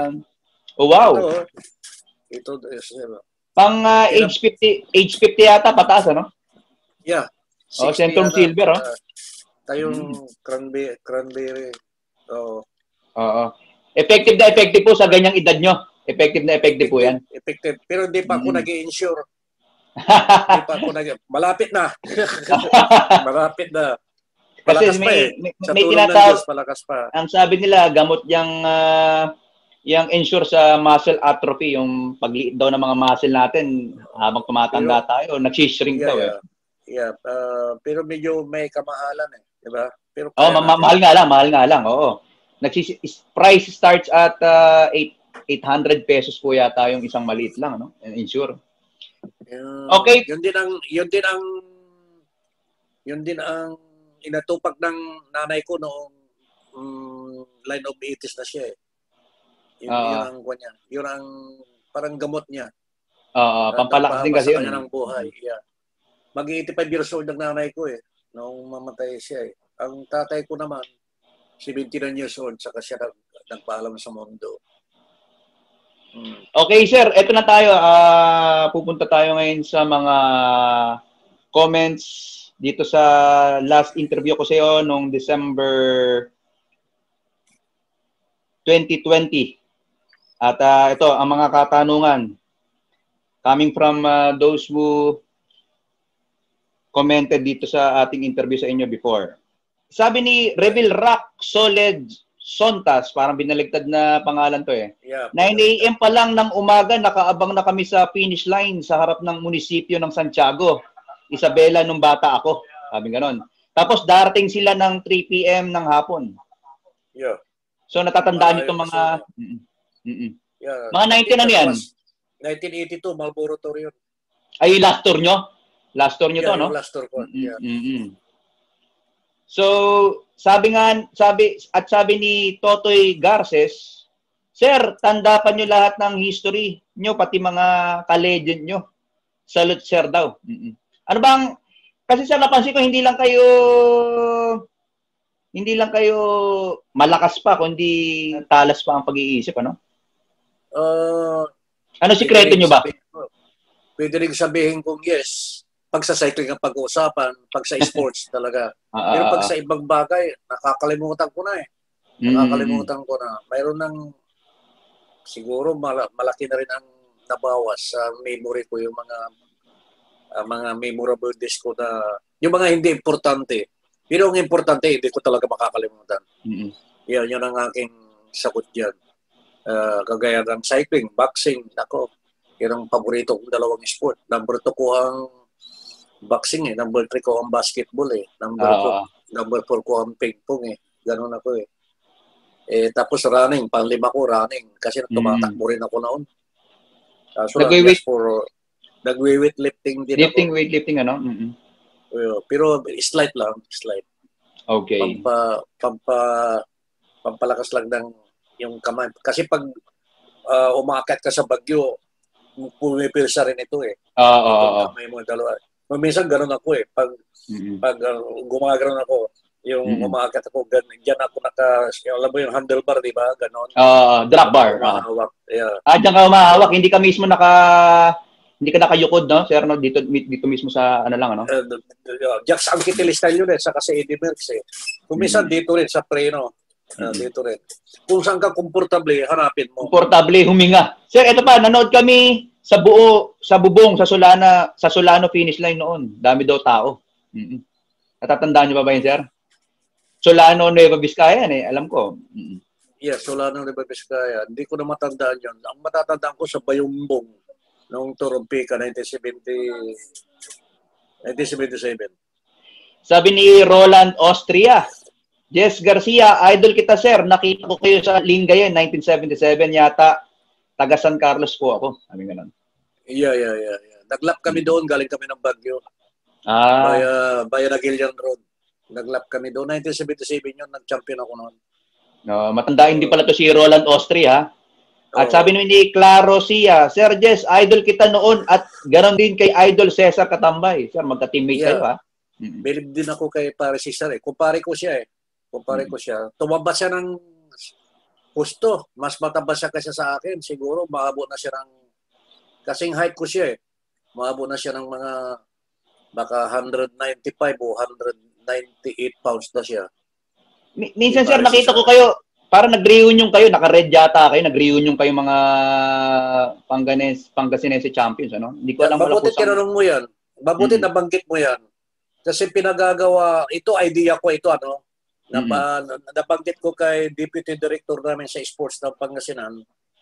oh, wow. Ito, ito pang uh, age fifty, age fifty yata pataas ano? Yeah. Oh, Syndrome Silver oh. Uh, tayong hmm. cranberry, cranberry. Oh. Oo. Effective na effective po sa ganyang edad nyo. Effective na effective, effective po yan. Effective. Pero hindi pa ako mm. nag-i-insure. Hindi pa ako nag Malapit na. Malapit na. Malakas kasi pa may, eh. May, sa may tulong ng Diyos, malakas pa. Ang sabi nila, gamot yung, uh, yung insure sa muscle atrophy, yung pagliit daw ng mga muscle natin habang tumatanda pero, tayo, nag-shrink yeah, daw yeah. eh. Yeah, uh, pero medyo may kamahalan eh. Diba? Pero oh, ma- ma- mahal nga lang, mahal nga lang. Oo. Nagsis- price starts at uh, eight hundred pesos po yata yung isang maliit lang, no? Insure. Uh, okay. Yun din ang yun din ang yun din ang inatupag ng nanay ko noong um, line of eighties na siya eh. Yun, uh, yun ang kanya. Yun ang parang gamot niya. Oo, uh, pampalakas din kasi yun. Ng buhay. Yeah. Mag-eighty-five years old ang nanay ko eh. Noong mamatay siya eh. Ang tatay ko naman seventy-nine years old, saka siya nag, nagpaalam sa mundo. Hmm. Okay, sir. Ito na tayo. Uh, pupunta tayo ngayon sa mga comments dito sa last interview ko sa iyo noong December twenty twenty. At uh, ito, ang mga katanungan coming from uh, those who commented dito sa ating interview sa inyo before. Sabi ni Revil Rock Solid Sontas, parang binaligtad na pangalan to eh. Yeah, nine a m pa lang ng umaga, nakaabang na kami sa finish line sa harap ng munisipyo ng Santiago. Isabela nung bata ako. Sabi ganon. Tapos darating sila ng three p m ng hapon. Yeah. So natatandaan nyo itong mga... Mm -mm. Yeah. Mga nineteen ano yan? nineteen eighty-two, Marlboro Tour yun. Ay, last tour nyo? Last tour nyo yeah, to, no? last tour ko. Yeah. Mm -mm. So, sabi nga, sabi, at sabi ni Totoy Garces, Sir, tanda pa nyo lahat ng history nyo, pati mga ka-legend nyo. Salute, sir, daw. Mm-mm. Ano bang, kasi sir, napansin ko, hindi lang kayo, hindi lang kayo malakas pa, kundi talas pa ang pag-iisip, ano? Uh, ano sikreto nyo ba? Sabihin, pwede rin sabihin kong yes. Pag sa cycling ang pag-uusapan, pag sa sports talaga. uh, Pero pag sa ibang bagay, nakakalimutan ko na eh. Nakakalimutan ko na. Mayroon ng, siguro mal- malaki na rin ang nabawas sa memory ko, yung mga uh, mga memorable days ko na, yung mga hindi importante. Pero ang importante, hindi ko talaga makakalimutan. Mm-hmm. Yan, yun ang aking sagot dyan. Uh, kagaya ng cycling, boxing, nako, yun ang paborito kong dalawang sport. Number two ko ang boxing eh. Number three ko ang basketball eh. Number uh, four, number four ko ang ping-pong eh. Ganun ako eh. Eh, tapos running, panglima ko running. Kasi tumatakbo rin ako noon. Uh, so nag-weight for nag-weight lifting din lifting, ako. weightlifting ano? Mm-hmm. Uh, pero slight lang, slight. Okay. Pampa, pampa, pampalakas lang ng yung kamay. Kasi pag uh, umakyat ka sa Bagyo, pumipilsa rin ito eh. Oo, oo, oo. May mga dalawa. Minsan ganun ako eh. Pag, mm-hmm. pag uh, gumagano'n ako, yung mm-hmm. umakyat ako, gan, dyan ako naka, alam mo yung handlebar, di ba? Ganon. Uh, drop bar. Umahawak. Uh. Yeah. Ah, dyan ka umahawak. Hindi ka mismo naka, hindi ka nakayukod, no? Sir, no? Dito, dito mismo sa, ano lang, ano? Uh, uh, Jax ang kitil style yun eh, saka sa Eddie Merckx eh. Kung minsan mm-hmm. dito rin, sa preno. Uh, dito rin. Kung saan ka komportable, hanapin mo. Komportable, huminga. Sir, ito pa, nanood kami sa buo, sa bubong, sa Solana, sa Solano finish line noon. Dami daw tao. Mm-hmm. Natatandaan niyo pa ba yun, sir? Solano, Nueva Vizcaya, eh. Alam ko. Mm-hmm. Yeah, Solano, Nueva Vizcaya. Hindi ko na matandaan yun. Ang matatandaan ko sa Bayumbong noong Turumpika, nineteen seventy-seven. Sabi ni Roland Austria, Jess Garcia, idol kita sir. Nakita ko kayo sa Lingayen, nineteen seventy-seven yata. Taga San Carlos po ako. Sabi ganun. Yeah, yeah, yeah, yeah. Naglap kami doon, galing kami ng Baguio. Ah. By, uh, by Nagilian Road. Naglap kami doon. nineteen seventy-seven yun, nag-champion ako noon. No, matanda, hindi pala to si Roland Austria. At oh. Sabi naman ni Claro Sia, Sir Jess, idol kita noon at ganoon din kay Idol Cesar Katambay. Sir, magka-teammate yeah. kayo ha? Mm-hmm. Bilib din ako kay Pare Cesar eh. Kumpare ko siya eh. Kumpare ko siya. Tumaba siya ng husto. Mas mataba siya kasi sa akin. Siguro, maabot na siya ng... Kasing height ko siya eh. Maabot na siya ng mga baka one ninety-five o one ninety-eight pounds na siya. Minsan sir, nakita ko kayo, parang nag-reunion kayo, naka-red yata kayo, nag-reunion kayo mga Panganes, Pangasinense champions, ano? Hindi ko alam. Mabuti tinanong mo yan. Mabuti mm-hmm. nabanggit mo yan. Kasi pinagagawa, ito idea ko ito, ano? Napa, mm-hmm. Nabanggit ko kay Deputy Director namin sa sports ng Pangasinan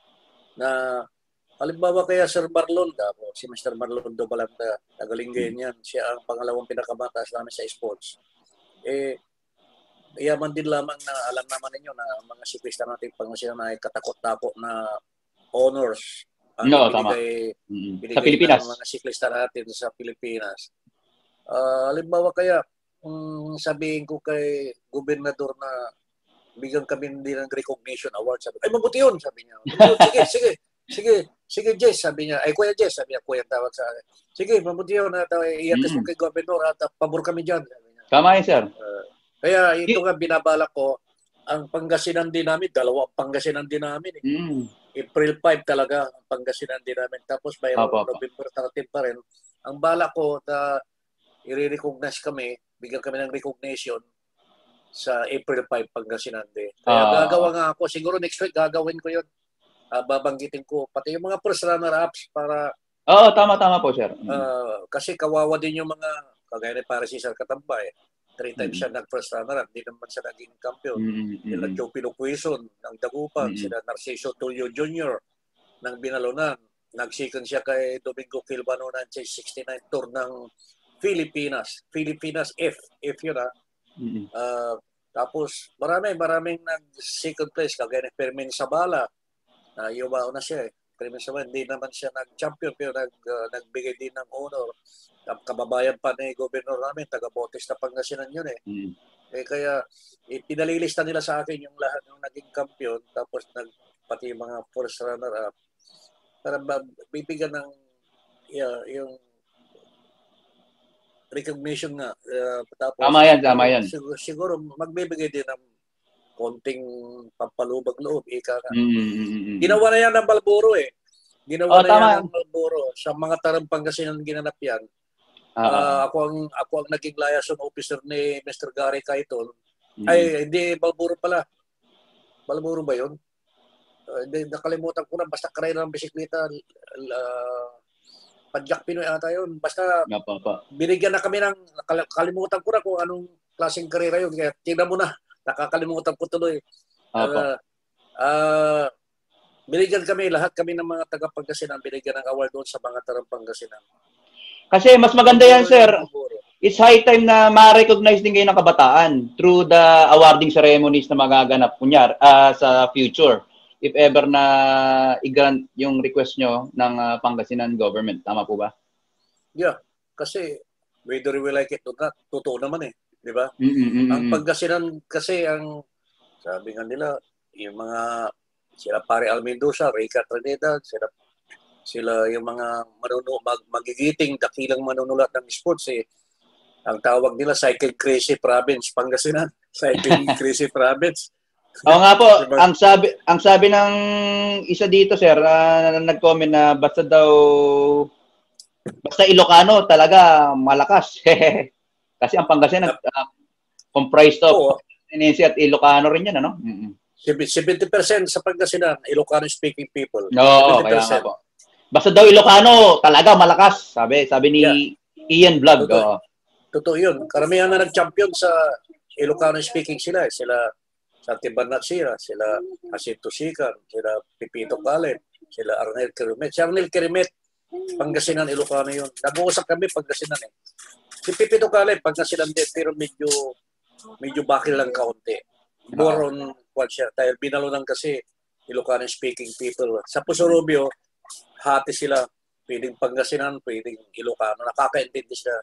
na halimbawa kaya Sir Marlon, ako, si Mister Marlon Dobalanda, Tagalingayen yan, siya ang pangalawang pinakamataas namin sa sports. Eh, yaman din lamang na alam naman ninyo na mga siklista natin Pangasinan ay katakot-takot na honors ang no, binigay, mm-hmm. binigay sa Pilipinas. ng mga siklista natin sa Pilipinas. Uh, halimbawa kaya, um, sabihin ko kay gobernador na bigyan kami din ng recognition award. Sabi, ay, mabuti yun, sabi niya. Sige, sige, sige, sige, Jess, sabi niya. Ay, Kuya Jess, sabi niya, Kuya tawag sa akin. Sige, mabuti yun. Iyatis mo kay gobernador at pabor kami dyan. Sabi niya. Tama yun, sir. Uh, kaya ito nga binabalak ko, ang Pangasinan din namin, dalawa Pangasinan din namin. Eh. Mm. April five talaga ang Pangasinan din namin. Tapos by November thirteen pa rin. Ang balak ko na i-recognize kami, bigyan kami ng recognition sa April five Pangasinan Day. Kaya uh, gagawa nga ako, siguro next week gagawin ko yun. Uh, babanggitin ko, pati yung mga first runner-ups para... Oo, tama-tama po, sir. Uh, kasi kawawa din yung mga, kagaya ni Pare Cesar Katambay, three times mm-hmm. siya nag-first runner-up, hindi naman siya naging kampiyon. Mm-hmm. Sila Joe Pilopuison ng Dagupan, mm-hmm. sila Narciso Tulio Junior ng Binalunan. Nag-second siya kay Domingo Quilbano nineteen sixty-nine tour ng Pilipinas. Pilipinas F. F yun ha. Mm-hmm. Uh, tapos marami, maraming nag-second place, kagaya ni Fermin Sabala. Uh, yumao na siya eh. Fermin Sabala, hindi naman siya nag-champion, pero nag, uh, nagbigay din ng honor. Kababayan pa ni gobernador namin, taga Bautista Pangasinan yun eh. Mm. Eh kaya, eh, pinalilista nila sa akin yung lahat ng naging kampiyon, tapos nag, pati yung mga first runner-up, para bibigyan ng yeah, yung recognition nga. Uh, tapos, tama yan, tama yan. Siguro, siguro magbibigay din ng konting pampalubag loob. Ika nga. Mm-hmm. Ginawa na yan ng Balboro eh. Ginawa oh, na tama. yan ng Balboro. Sa mga tarang Pangasinan ginanap yan. Uh-huh. Uh, ako ang ako ang naging liaison officer ni Mister Gary Kaiton. Mm-hmm. Ay, hindi, Balboro pala. Balboro ba yun? Uh, hindi, nakalimutan ko na. Basta karera ng bisikleta. Uh, Padjak Pinoy ata yun. Basta Napapa. binigyan na kami ng, kalimutan ko na kung anong klaseng karera yun. Kaya tingnan mo na. Nakakalimutan ko tuloy. Uh, uh, binigyan kami, lahat kami ng mga taga-Pangasinan, binigyan ng award doon sa mga tarang Pangasinan. Kasi mas maganda yan, sir. It's high time na ma-recognize din kayo ng kabataan through the awarding ceremonies na magaganap kunyar uh, sa future. If ever na i-grant yung request nyo ng uh, Pangasinan government. Tama po ba? Yeah. Kasi whether we like it or not, totoo naman eh. Di ba? Mm-hmm. Ang Pangasinan kasi ang, sabi nga nila, yung mga sila pare Almendoza, Rica Trinidad, sila sila yung mga manuno mag, magigiting dakilang manunulat ng sports eh. Ang tawag nila Cycle Crazy Province, Pangasinan. Cycle Crazy Province. Oo nga po, Diba? ang sabi ang sabi ng isa dito sir, uh, nag-comment na basta daw basta Ilocano talaga malakas. Kasi ang Pangasinan uh, comprised of Oo. Pangasinan at Ilocano rin yan, ano? Mm-hmm. seventy percent sa Pangasinan, Ilocano speaking people. Oo, kaya nga po. Basta daw Ilocano, talaga malakas. Sabi sabi ni yeah. Ian Vlog. Totoo, oh. Totoo yun. Karamihan na nag-champion sa Ilocano speaking sila. Sila sa Tibanat sila, sila Jacinto Sicar, sila Pipito Calet, sila Arnel Kerimet. Si Arnel Kerimet, Pangasinan, Ilocano yun. Nag-uusap kami Pangasinan eh. Si Pipito Calet, Pangasinan din, pero medyo medyo bakil lang kaunti. More on what siya. Dahil binalunan kasi Ilocano speaking people. Sa Puso-Rubio, hati sila. Pwedeng Pangasinan, pwedeng Ilocano. Nakakaintindi sila.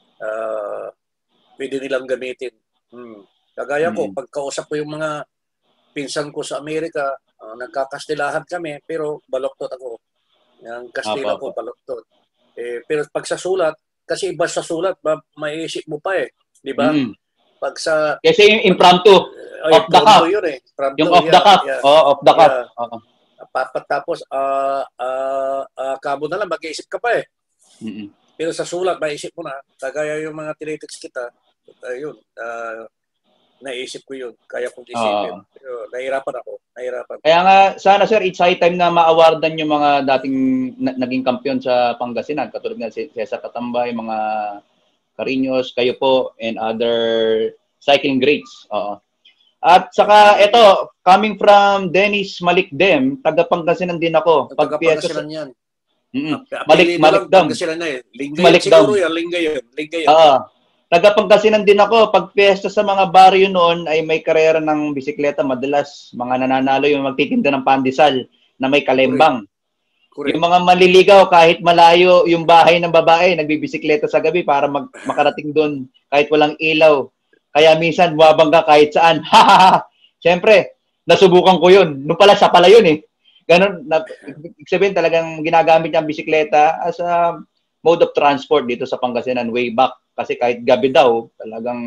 Uh, pwede nilang gamitin. Hmm. Kagaya ko, hmm. pagkausap ko yung mga pinsan ko sa Amerika, uh, nagkakastilahan kami, pero baloktot ako. Yung Kastila ko, baloktot. Eh, pero pag sa sulat, kasi iba sa sulat, ba, maiisip mo pa eh. Di ba? Hmm. Pag sa... Kasi yung impromptu, uh, off the cuff. Yun, eh. Yung off the cuff. Yeah. Oh, off the cuff. Yeah. Uh-huh. Tapos, uh, uh, uh, kabo na lang, mag-iisip ka pa eh. Mm-mm. Pero sa sulat, maisip mo na, kagaya yung mga tinitext kita, ayun, uh, naisip ko yun, kaya kong isipin. Uh, Pero nahirapan ako, nahirapan. Kaya nga, sana sir, it's high time na ma-awardan yung mga dating na- naging kampiyon sa Pangasinan, katulad nga si Cesar Katambay, mga Cariños, kayo po, and other cycling greats. Oo. At saka, ito, coming from Dennis Malikdem, taga Pangasinan din ako. Taga Pangasinan yan. Mm-hmm. Malik, Malikdam. Na eh. Lingga Malikdam. Siguro yan, lingga yun. Lingga yun. Oo. Taga Pangasinan din ako. Pag piyesta sa mga baryo noon ay may karera ng bisikleta. Madalas mga nananalo yung magtitinda ng pandesal na may kalembang. Correct. Correct. Yung mga maliligaw kahit malayo yung bahay ng babae, nagbibisikleta sa gabi para mag makarating doon kahit walang ilaw. Kaya minsan buwabangga kahit saan. Siyempre, nasubukan ko yun. Noong pala siya pala yun eh. Ganon, na, ibig sabihin talagang ginagamit niya ang bisikleta as a mode of transport dito sa Pangasinan way back. Kasi kahit gabi daw, talagang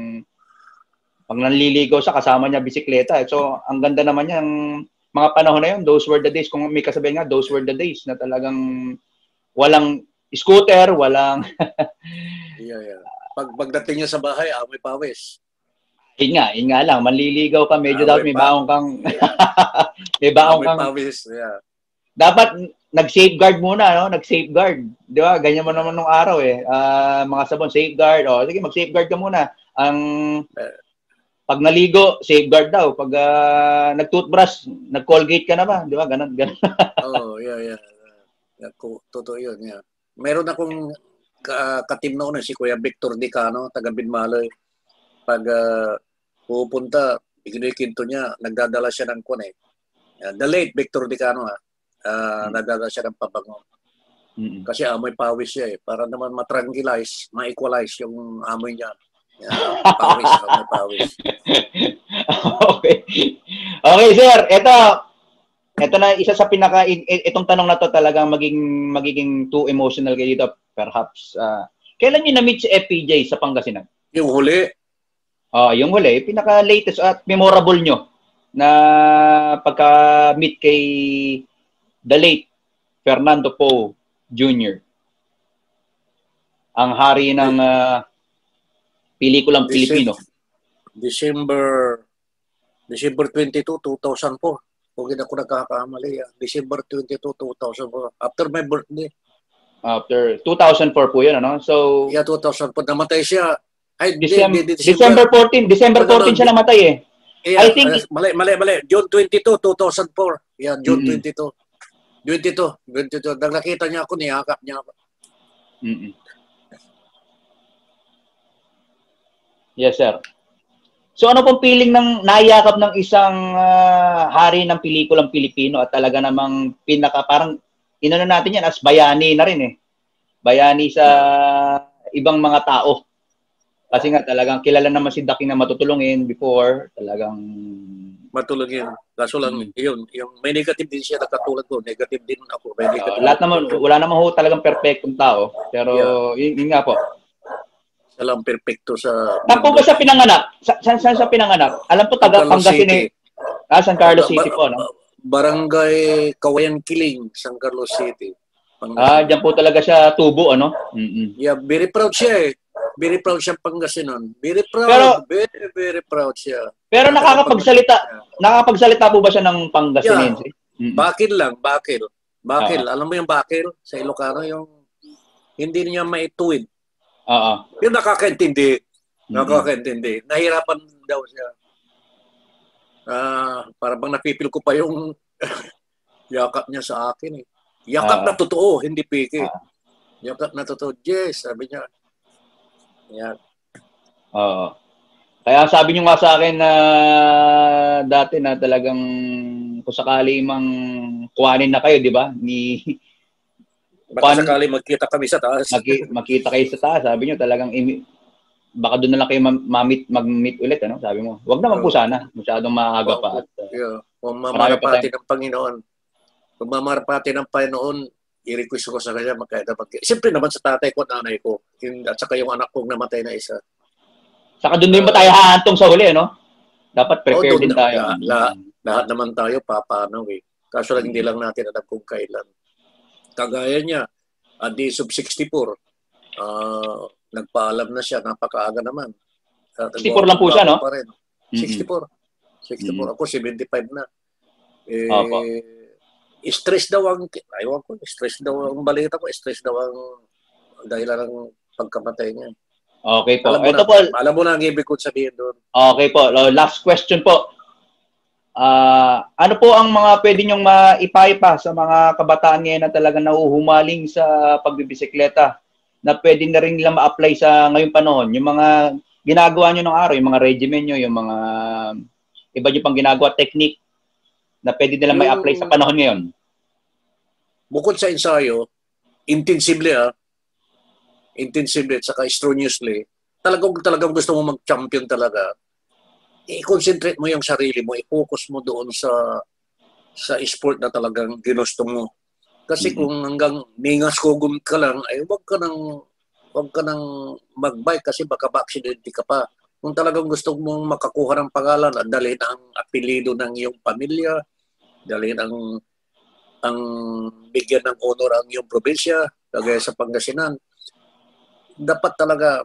pag nanliligaw siya, kasama niya bisikleta. So, ang ganda naman niya, ang mga panahon na yun, those were the days. Kung may kasabihin nga, those were the days na talagang walang scooter, walang... yeah, yeah. Pag pagdating niya sa bahay, amoy pawis. Yun nga, yun nga lang. Manliligaw ka, medyo dapat may baong kang... may baong kang... Pawis, yeah. Dapat nag-safeguard muna, no? Nag-safeguard. Di ba? Ganyan mo naman nung araw eh. Uh, mga sabon, safeguard. O, sige, mag-safeguard ka muna. Ang... Pag naligo, safeguard daw. Pag uh, nag-toothbrush, nag-colgate ka na ba? Di ba? Ganon, ganon. Oo, oh, yeah, yeah. Totoo yun, yeah. Meron akong uh, katim noon, si Kuya Victor Dicano, taga Binmaloy. Pag uh, pupunta, ikinikinto niya, nagdadala siya ng kwan eh. Uh, the late Victor Dicano ha, uh, mm-hmm. nagdadala siya ng pabango. Mm-hmm. Kasi amoy pawis siya eh. Para naman matranquilize, ma-equalize yung amoy niya. Yeah, pawis, amoy pawis. Okay. Okay sir, ito, ito na isa sa pinaka, itong tanong na to talagang maging, magiging too emotional kayo dito perhaps. Uh, kailan niyo na-meet si F P J sa Pangasinan? Yung huli. Oh, yung huli, pinaka-latest at memorable nyo na pagka-meet kay the late Fernando Poe Junior Ang hari ng uh, pelikulang Pilipino. December December twenty-two, two thousand four. Kung hindi ako nagkakamali. December twenty-two, two thousand four. After my birthday. After two thousand four po yun, ano? So, yeah, two thousand four. Namatay siya. Ay, December, di, di, December fourteen. December fourteen siya namatay eh. Yeah, I think... Mali, mali, mali. June twenty-two, two thousand four. Yeah, June mm-hmm. twenty-two. twenty-two. twenty-two. Nang nakita niya ako, niyakap niya ako. Mm-hmm. Yes, sir. So ano pong feeling ng nayakap ng isang uh, hari ng pelikulang Pilipino at talaga namang pinaka parang inano natin yan as bayani na rin eh. Bayani sa ibang mga tao. Kasi nga talagang kilala naman si Daking na matutulungin before, talagang matulog yun. Kaso lang, Mm. yun, yung may negative din siya na katulad ko. Negative din ako. May Uh, negative lahat din naman, ako. wala naman ho talagang perfectong tao. Pero, Yeah. yun, yun nga po. Siya lang perfecto sa Saan po mundo. ba siya pinanganak? Sa- Saan saan siya pinanganak? Alam po, San taga Carlos Pangasinan. City. Ah, San Carlos Ba- City ba- po, no? Barangay Kawayan Kiling, San Carlos City. Ah, Pangasinan. diyan po talaga siya tubo, ano? Mm-mm. Yeah, very proud siya eh. Very proud siya Pangasinan. Very Pero, proud. Very, very proud siya. pero Na taga Pangasinan nakakapagsalita, siya. nakakapagsalita po ba siya ng Yeah. Pangasinense? Mm-mm. Bakil lang, bakil. Bakil. Oo. Alam mo yung bakil sa Ilocano, yung hindi niya maituwid. Oo. Yung nakakaintindi. Mm-mm. Nakakaintindi. Nahirapan daw siya. Ah, para bang napipil ko pa yung yakap niya sa akin eh. Yakap Oo. na totoo, hindi piki. Oo. Yakap na totoo. Yes, sabi niya. Yan. Oo. Kaya sabi niyo nga sa akin na dati na talagang kung sakali mang kuhanin na kayo, di ba? Ni Baka Kuhan- sakali magkita kami sa taas. maki, makita kayo sa taas, sabi niyo talagang imi, baka doon na lang kayo ma-meet, mag-meet ulit, ano? Sabi mo. Wag naman po Oo. sana, masyadong maaga Kung, pa kung, at uh, yeah. Kung marami pa mamarapati tayong ng Panginoon, kung mamarapati ng Panginoon, i-request ko sa kanya magkaida mag Siyempre naman sa tatay ko, nanay ko, yung, at saka yung anak kong namatay na isa. saka doon din ba Uh, tayo hahantong sa huli, ano? Dapat oh, prepare doon, din tayo. lahat, lahat, lahat naman tayo papaano eh. Kaso lang hindi lang natin alam kung kailan. Kagaya niya, at the age of sixty-four, uh, nagpaalam na siya, napakaaga naman. At sixty-four lang po siya, no? Pa rin. sixty-four. sixty-four. Ako, seventy-five na. Eh, Opo. stress daw ang, ayaw ko, stress daw ang balita ko, stress daw ang dahilan ng pagkamatay niya. Okay po. Alam mo Ito na, po, alam mo na ang ibig ko sabihin doon. okay po. Last question po. Ah, ano po ang mga pwede niyong maipaipa sa mga kabataan ngayon na talagang nahuhumaling sa pagbibisikleta na pwede na rin nila ma-apply sa ngayong panahon? Yung mga ginagawa niyo ng araw, yung mga regimen niyo, yung mga iba niyo pang ginagawa, technique na pwede nila Yung, ma-apply sa panahon ngayon. bukod sa ensayo, intensively ah, intensively at saka strenuously, talagang, talagang gusto mo mag-champion talaga, i-concentrate mo yung sarili mo, i-focus mo doon sa sa sport na talagang ginusto mo. Kasi Mm-hmm. kung hanggang ningas kugum ka lang, ay wag ka nang wag ka nang mag-bike kasi baka ba-aksidente ka pa. Kung talagang gusto mong makakuha ng pangalan at dalhin ang apelido ng iyong pamilya, dalhin ang ang bigyan ng honor ang iyong probinsya, kagaya sa Pangasinan, dapat talaga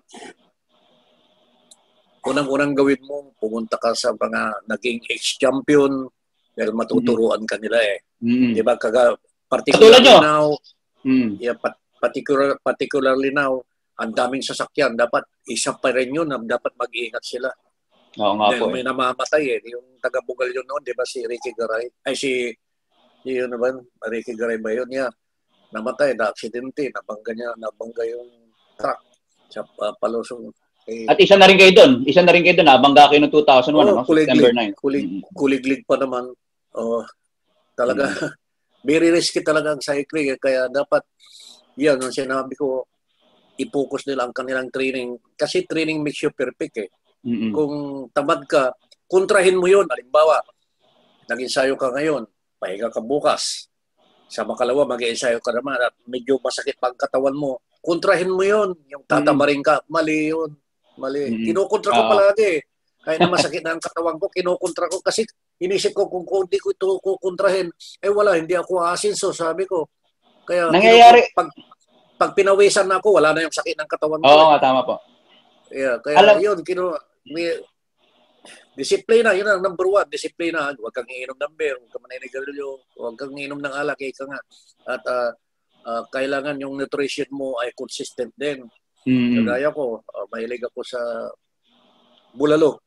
unang-unang gawin mo, pumunta ka sa mga naging ex-champion dahil matuturuan ka nila eh. Mm-hmm. Di ba? Kaga, Katulad particularly nyo? now, Mm. yeah, particular, particularly now, ang daming sasakyan, dapat isa pa rin yun, dapat mag-iingat sila. Oo nga Dahil po may eh. namamatay eh. Yung taga-Bugal yun noon, di ba si Ricky Garay? Ay si, yun naman, Ricky Garay ba yun? Yeah. Namatay, na-aksidente, nabangga niya, nabangga yung truck sa uh, palusong. Eh, At isa na rin kayo doon. Isa na rin kayo doon. Nabangga kayo noong two thousand one, oh, ano? September nine. Kulig, Mm-hmm. kuliglig pa naman. Oh, talaga, mm-hmm. very risky talaga ang cycling. Eh. Kaya dapat, yan, ang sinabi ko, i-focus nila ang kanilang training. Kasi training makes you perfect eh. Mm-hmm. Kung tamad ka, kontrahin mo yun. Halimbawa, nag-ensayo ka ngayon, pahinga ka bukas. Sa makalawa, mag-ensayo ka naman at medyo masakit pa ang katawan mo. Kontrahin mo yun. Yung tatamarin ka, mali yun. Mali. Mm-hmm. Kinukontra ko palagi. Kahit na masakit na ang katawan ko, kinukontra ko. Kasi inisip ko kung hindi ko ito kukontrahin, eh wala, hindi ako aasinso, sabi ko. Kaya nangyayari, pag, pag pinawisan na ako, wala na yung sakit ng katawan ko. Oo nga, tama po. Yeah, kaya Alam, yun, kinu, may, disiplina, yun ang number one, disiplina. Huwag kang iinom ng beer, huwag kang maninigarilyo, huwag kang iinom ng alak, ika nga. At uh, uh, kailangan yung nutrition mo ay consistent din. Mm. Kagaya ko, uh, mahilig ako sa bulalo.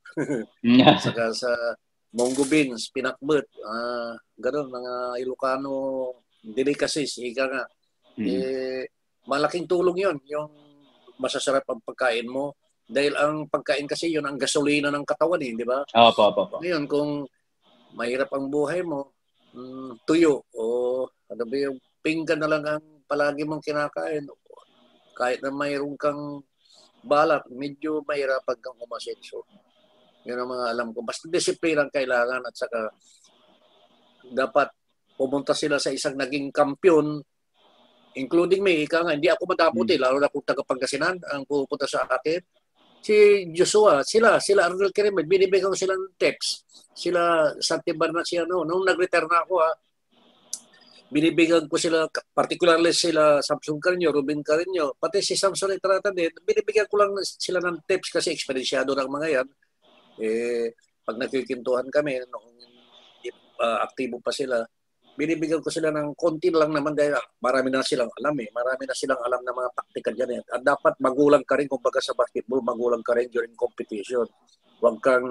Saka sa munggo beans, pinakbet, uh, gano'n, mga Ilocano delicacies, ika nga. Mm. Eh, malaking tulong yun, yung masasarap ang pagkain mo. Dahil ang pagkain kasi yun ang gasolina ng katawan eh, di ba? Opo, opo, opo. Ngayon, kung mahirap ang buhay mo, mm, tuyo, o ano ba yung pinggan na lang ang palagi mong kinakain, kahit na mayroon kang balak, medyo mahirapan kang umasenso. Yun ang mga alam ko. Basta disiplina ang kailangan at saka dapat pumunta sila sa isang naging kampiyon, including me, ika nga, hindi ako madaputi, hmm. lalo na kung taga-Pangasinan ang pupunta sa akin. Si Joshua, sila, sila Arnold Kirimed, binibigyan ko sila ng text. Sila, Santi Barnaciano, nung nag-retire na ako, ha, binibigyan ko sila, particularly sila Samson Carino, Ruben Carino, pati si Samson Etrata din, binibigyan ko lang sila ng tips kasi eksperyensyado ng mga yan. Eh, pag nagkikintuhan kami, nung uh, aktibo pa sila, binibigyan ko sila ng konti lang naman dahil marami na silang alam eh. Marami na silang alam ng mga taktika dyan eh. At dapat magulang ka rin, kumbaga sa basketball, magulang ka rin during competition. Huwag kang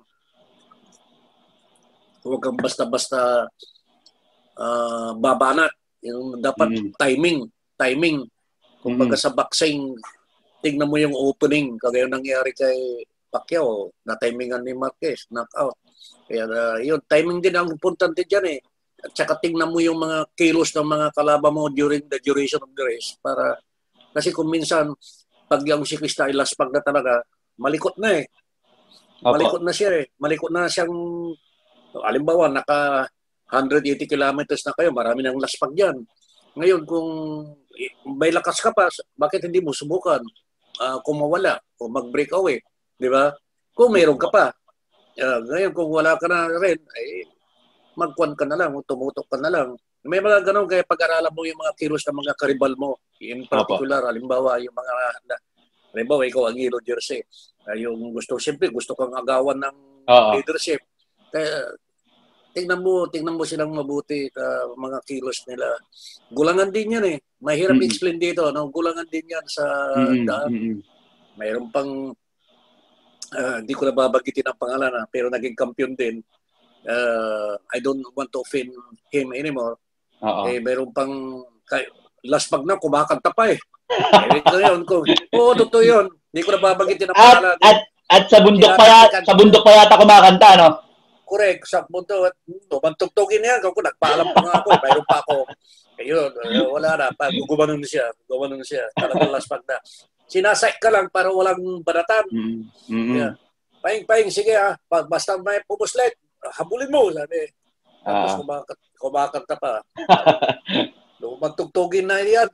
huwag kang basta-basta uh, babanat. Yung dapat mm-hmm. timing. Timing. Kumbaga mm-hmm. sa boxing, tingnan mo yung opening. Kagaya nangyari kay Pacquiao, na-timingan ni Marquez, knockout. Kaya uh, yun, timing din ang importante dyan eh. At saka tingnan mo yung mga kilos ng mga kalaban mo during the duration of the race. Para, kasi kung minsan, pag yung siklista ay laspag na talaga, malikot na eh. Malikot na siya eh. Malikot na siyang, halimbawa, naka one hundred eighty kilometers na kayo, marami nang laspag dyan. Ngayon, kung may lakas ka pa, bakit hindi mo subukan? Uh, kung mawala, o mag-break away. Di ba? Kung mayroon ka pa. Uh, ngayon, kung wala ka na rin, ay magkuhan ka na lang, tumutok ka na lang. May mga ganun, kaya pag-aralan mo yung mga kilos ng mga karibal mo. In particular, Opo. halimbawa, yung mga, halimbawa, ikaw ang hero jersey. Uh, yung gusto, siyempre, gusto kang agawan ng uh-huh. leadership. Kaya, tingnan mo, tingnan mo silang mabuti, uh, mga kilos nila. Gulangan din yan eh. Mahirap mm-hmm. explain dito, no? Gulangan din yan sa mm-hmm. daan. Mm-hmm. Mayroon pang, hindi uh, ko na babagitin ang pangalan, ha, pero naging kampiyon din. Uh, I don't want to offend him anymore. Uh-oh. Eh, mayroon pang, kay, last pag na, kumakanta pa eh. Eh, ito yun. Oo, oh, totoo yun. Hindi ko na babagitin ang pangalan. At, at, at sa bundok pa yata, sa bundok pa yata kumakanta, no? Correct. Sa bundok, tumantugtugin niya. Kung nagpaalam pa nga ako, eh, mayroon pa ako. Ayun, uh, wala na. Gumanon siya. Gumanon siya. Talagang last pag na. Sinasay ka lang para walang banatan. Mm-hmm. Yeah. Paing, paing, sige ah. Basta may pumuslet, habulin mo, sabi. Tapos ah. kumakanta, kumakanta pa. Magtugtugin na yan.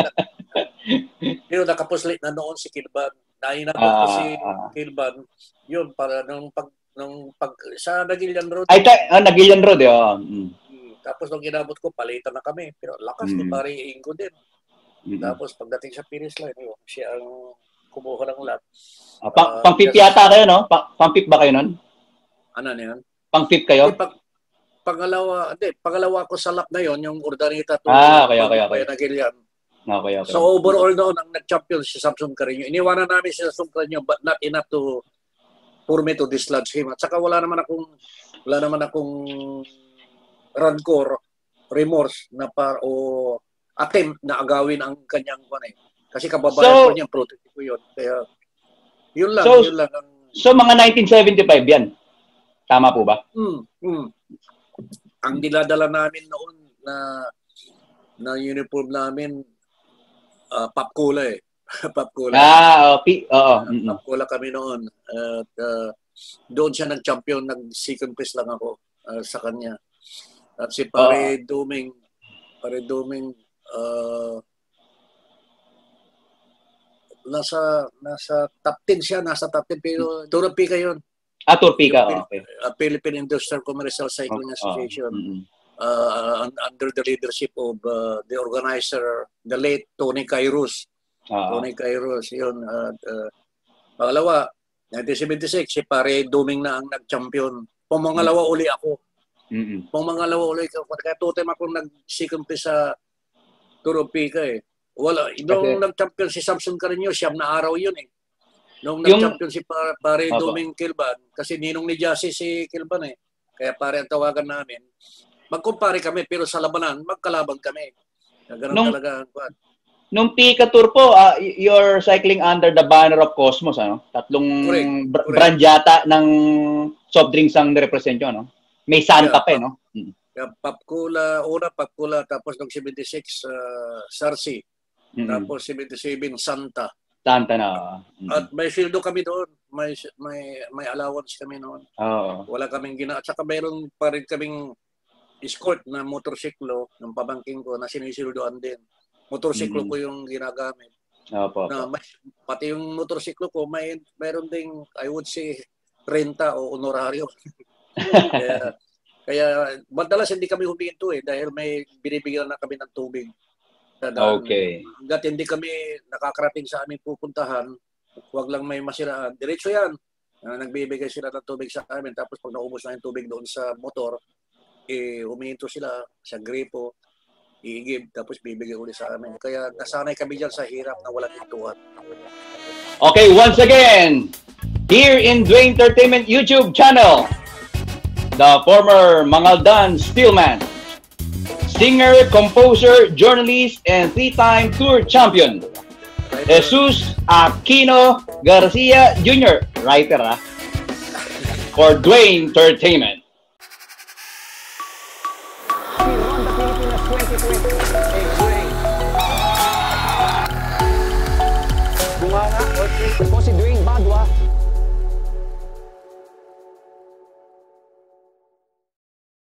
Pero nakapuslit na noon si Kilban. Nainatog ah. ko si Kilban. Yun, para nung pag, nung pag sa Nagilian Road. Ay, ta- ah, Nagilian Road, yun. Mm. Tapos nung ginabot ko, palitan na kami. Pero lakas mm. ni Pari Ingo din. Mm-hmm. Tapos pagdating sa finish line, yun, siya ang kumuha ng lap. Ah, pang, uh, pang-fifth yata kayo, no? Pang, pang-fifth ba kayo nun? Ano na yan? Pang-fifth kayo? Hindi, pang, pangalawa, hindi, pangalawa ko sa lap na yon, yung Urdaneta to. Ah, okay, okay, okay. Nagilian. Okay, okay. So overall noon, ang nag-champion si Samson Carino. Iniwanan namin si Samson Carino, but not enough to for me to dislodge him. At saka wala naman akong, wala naman akong rancor, remorse na par o attempt na agawin ang kanyang kwan eh. Kasi kababayan so, ko niya, protect ko yun. Kaya, yun lang, so, yun lang. Ang, so, mga nineteen seventy-five yan? Tama po ba? Hmm, hmm. Ang diladala namin noon na na uniform namin, uh, Papcola eh. Papcola. Ah, okay. Oo. Uh, Papcola kami noon. At uh, doon siya nag-champion, nag-second place lang ako uh, sa kanya. At si Pare uh, Duming, Pare Duming, Uh, nasa nasa top ten siya, nasa top ten pero Turpika yun. Ah, Turpika, oh, okay. Uh, Philippine Industrial Commercial Cycling oh, Association. Oh, mm-hmm. uh, under the leadership of uh, the organizer, the late Tony Kairos. Oh, Tony Kairos, yun. Uh, uh, pangalawa, nineteen seventy-six, si Pare Duming na ang nag-champion. Pumangalawa mm-hmm. uli ako. Mm-hmm. Pumangalawa uli ako. Kaya two time ako nag-second place sa Turpika eh. Wala. Nung nag-champion si Samson Carino, siyam na araw yun eh. Nung yung... nag-champion si Pare, pare Duming Kilban, kasi ninong ni Jassy si Kilban eh. Kaya pare ang tawagan namin. Magkumpare kami, pero sa labanan, magkalaban kami. Ganun nung, talaga. Nung Pika Tour po, uh, you're cycling under the banner of Cosmos, ano? Tatlong correct, br- correct. brand yata ng soft drinks ang represent yun, no? May Santa yeah, pa, no? Hmm. Papcola, una Papcola, tapos nung seventy-six, uh, Sarsi. Mm-hmm. Tapos seventy-seven, Santa. Santa na. Mm-hmm. At may fieldo kami doon. may may may allowance kami noon. Oo. Wala kaming gina at saka mayroon pa rin kaming escort na motorsiklo ng pamangking ko na sinisildoan din. Motorsiklo Mm-hmm. ko yung ginagamit. Opo, Na opo. may, pati yung motorsiklo ko may mayroon ding I would say renta o honorario. kaya kaya madalas hindi kami huminto eh dahil may binibigyan na kami ng tubig. Dadaan. Okay. Hanggat hindi kami nakakarating sa aming pupuntahan, huwag lang may masiraan. Diretso yan. Uh, nagbibigay sila ng tubig sa amin. Tapos pag naubos na yung tubig doon sa motor, eh, huminto sila sa gripo, iigib, tapos bibigay ulit sa amin. Kaya nasanay kami dyan sa hirap na walang hintuan. Okay, once again, here in Dwayne Entertainment YouTube channel, the former Mangaldan Steelman, singer, composer, journalist, and three-time tour champion, Jesus Aquino Garcia Junior Writer, ah, for Dwayne Entertainment. Bunga nga, o si Dwayne Badwa.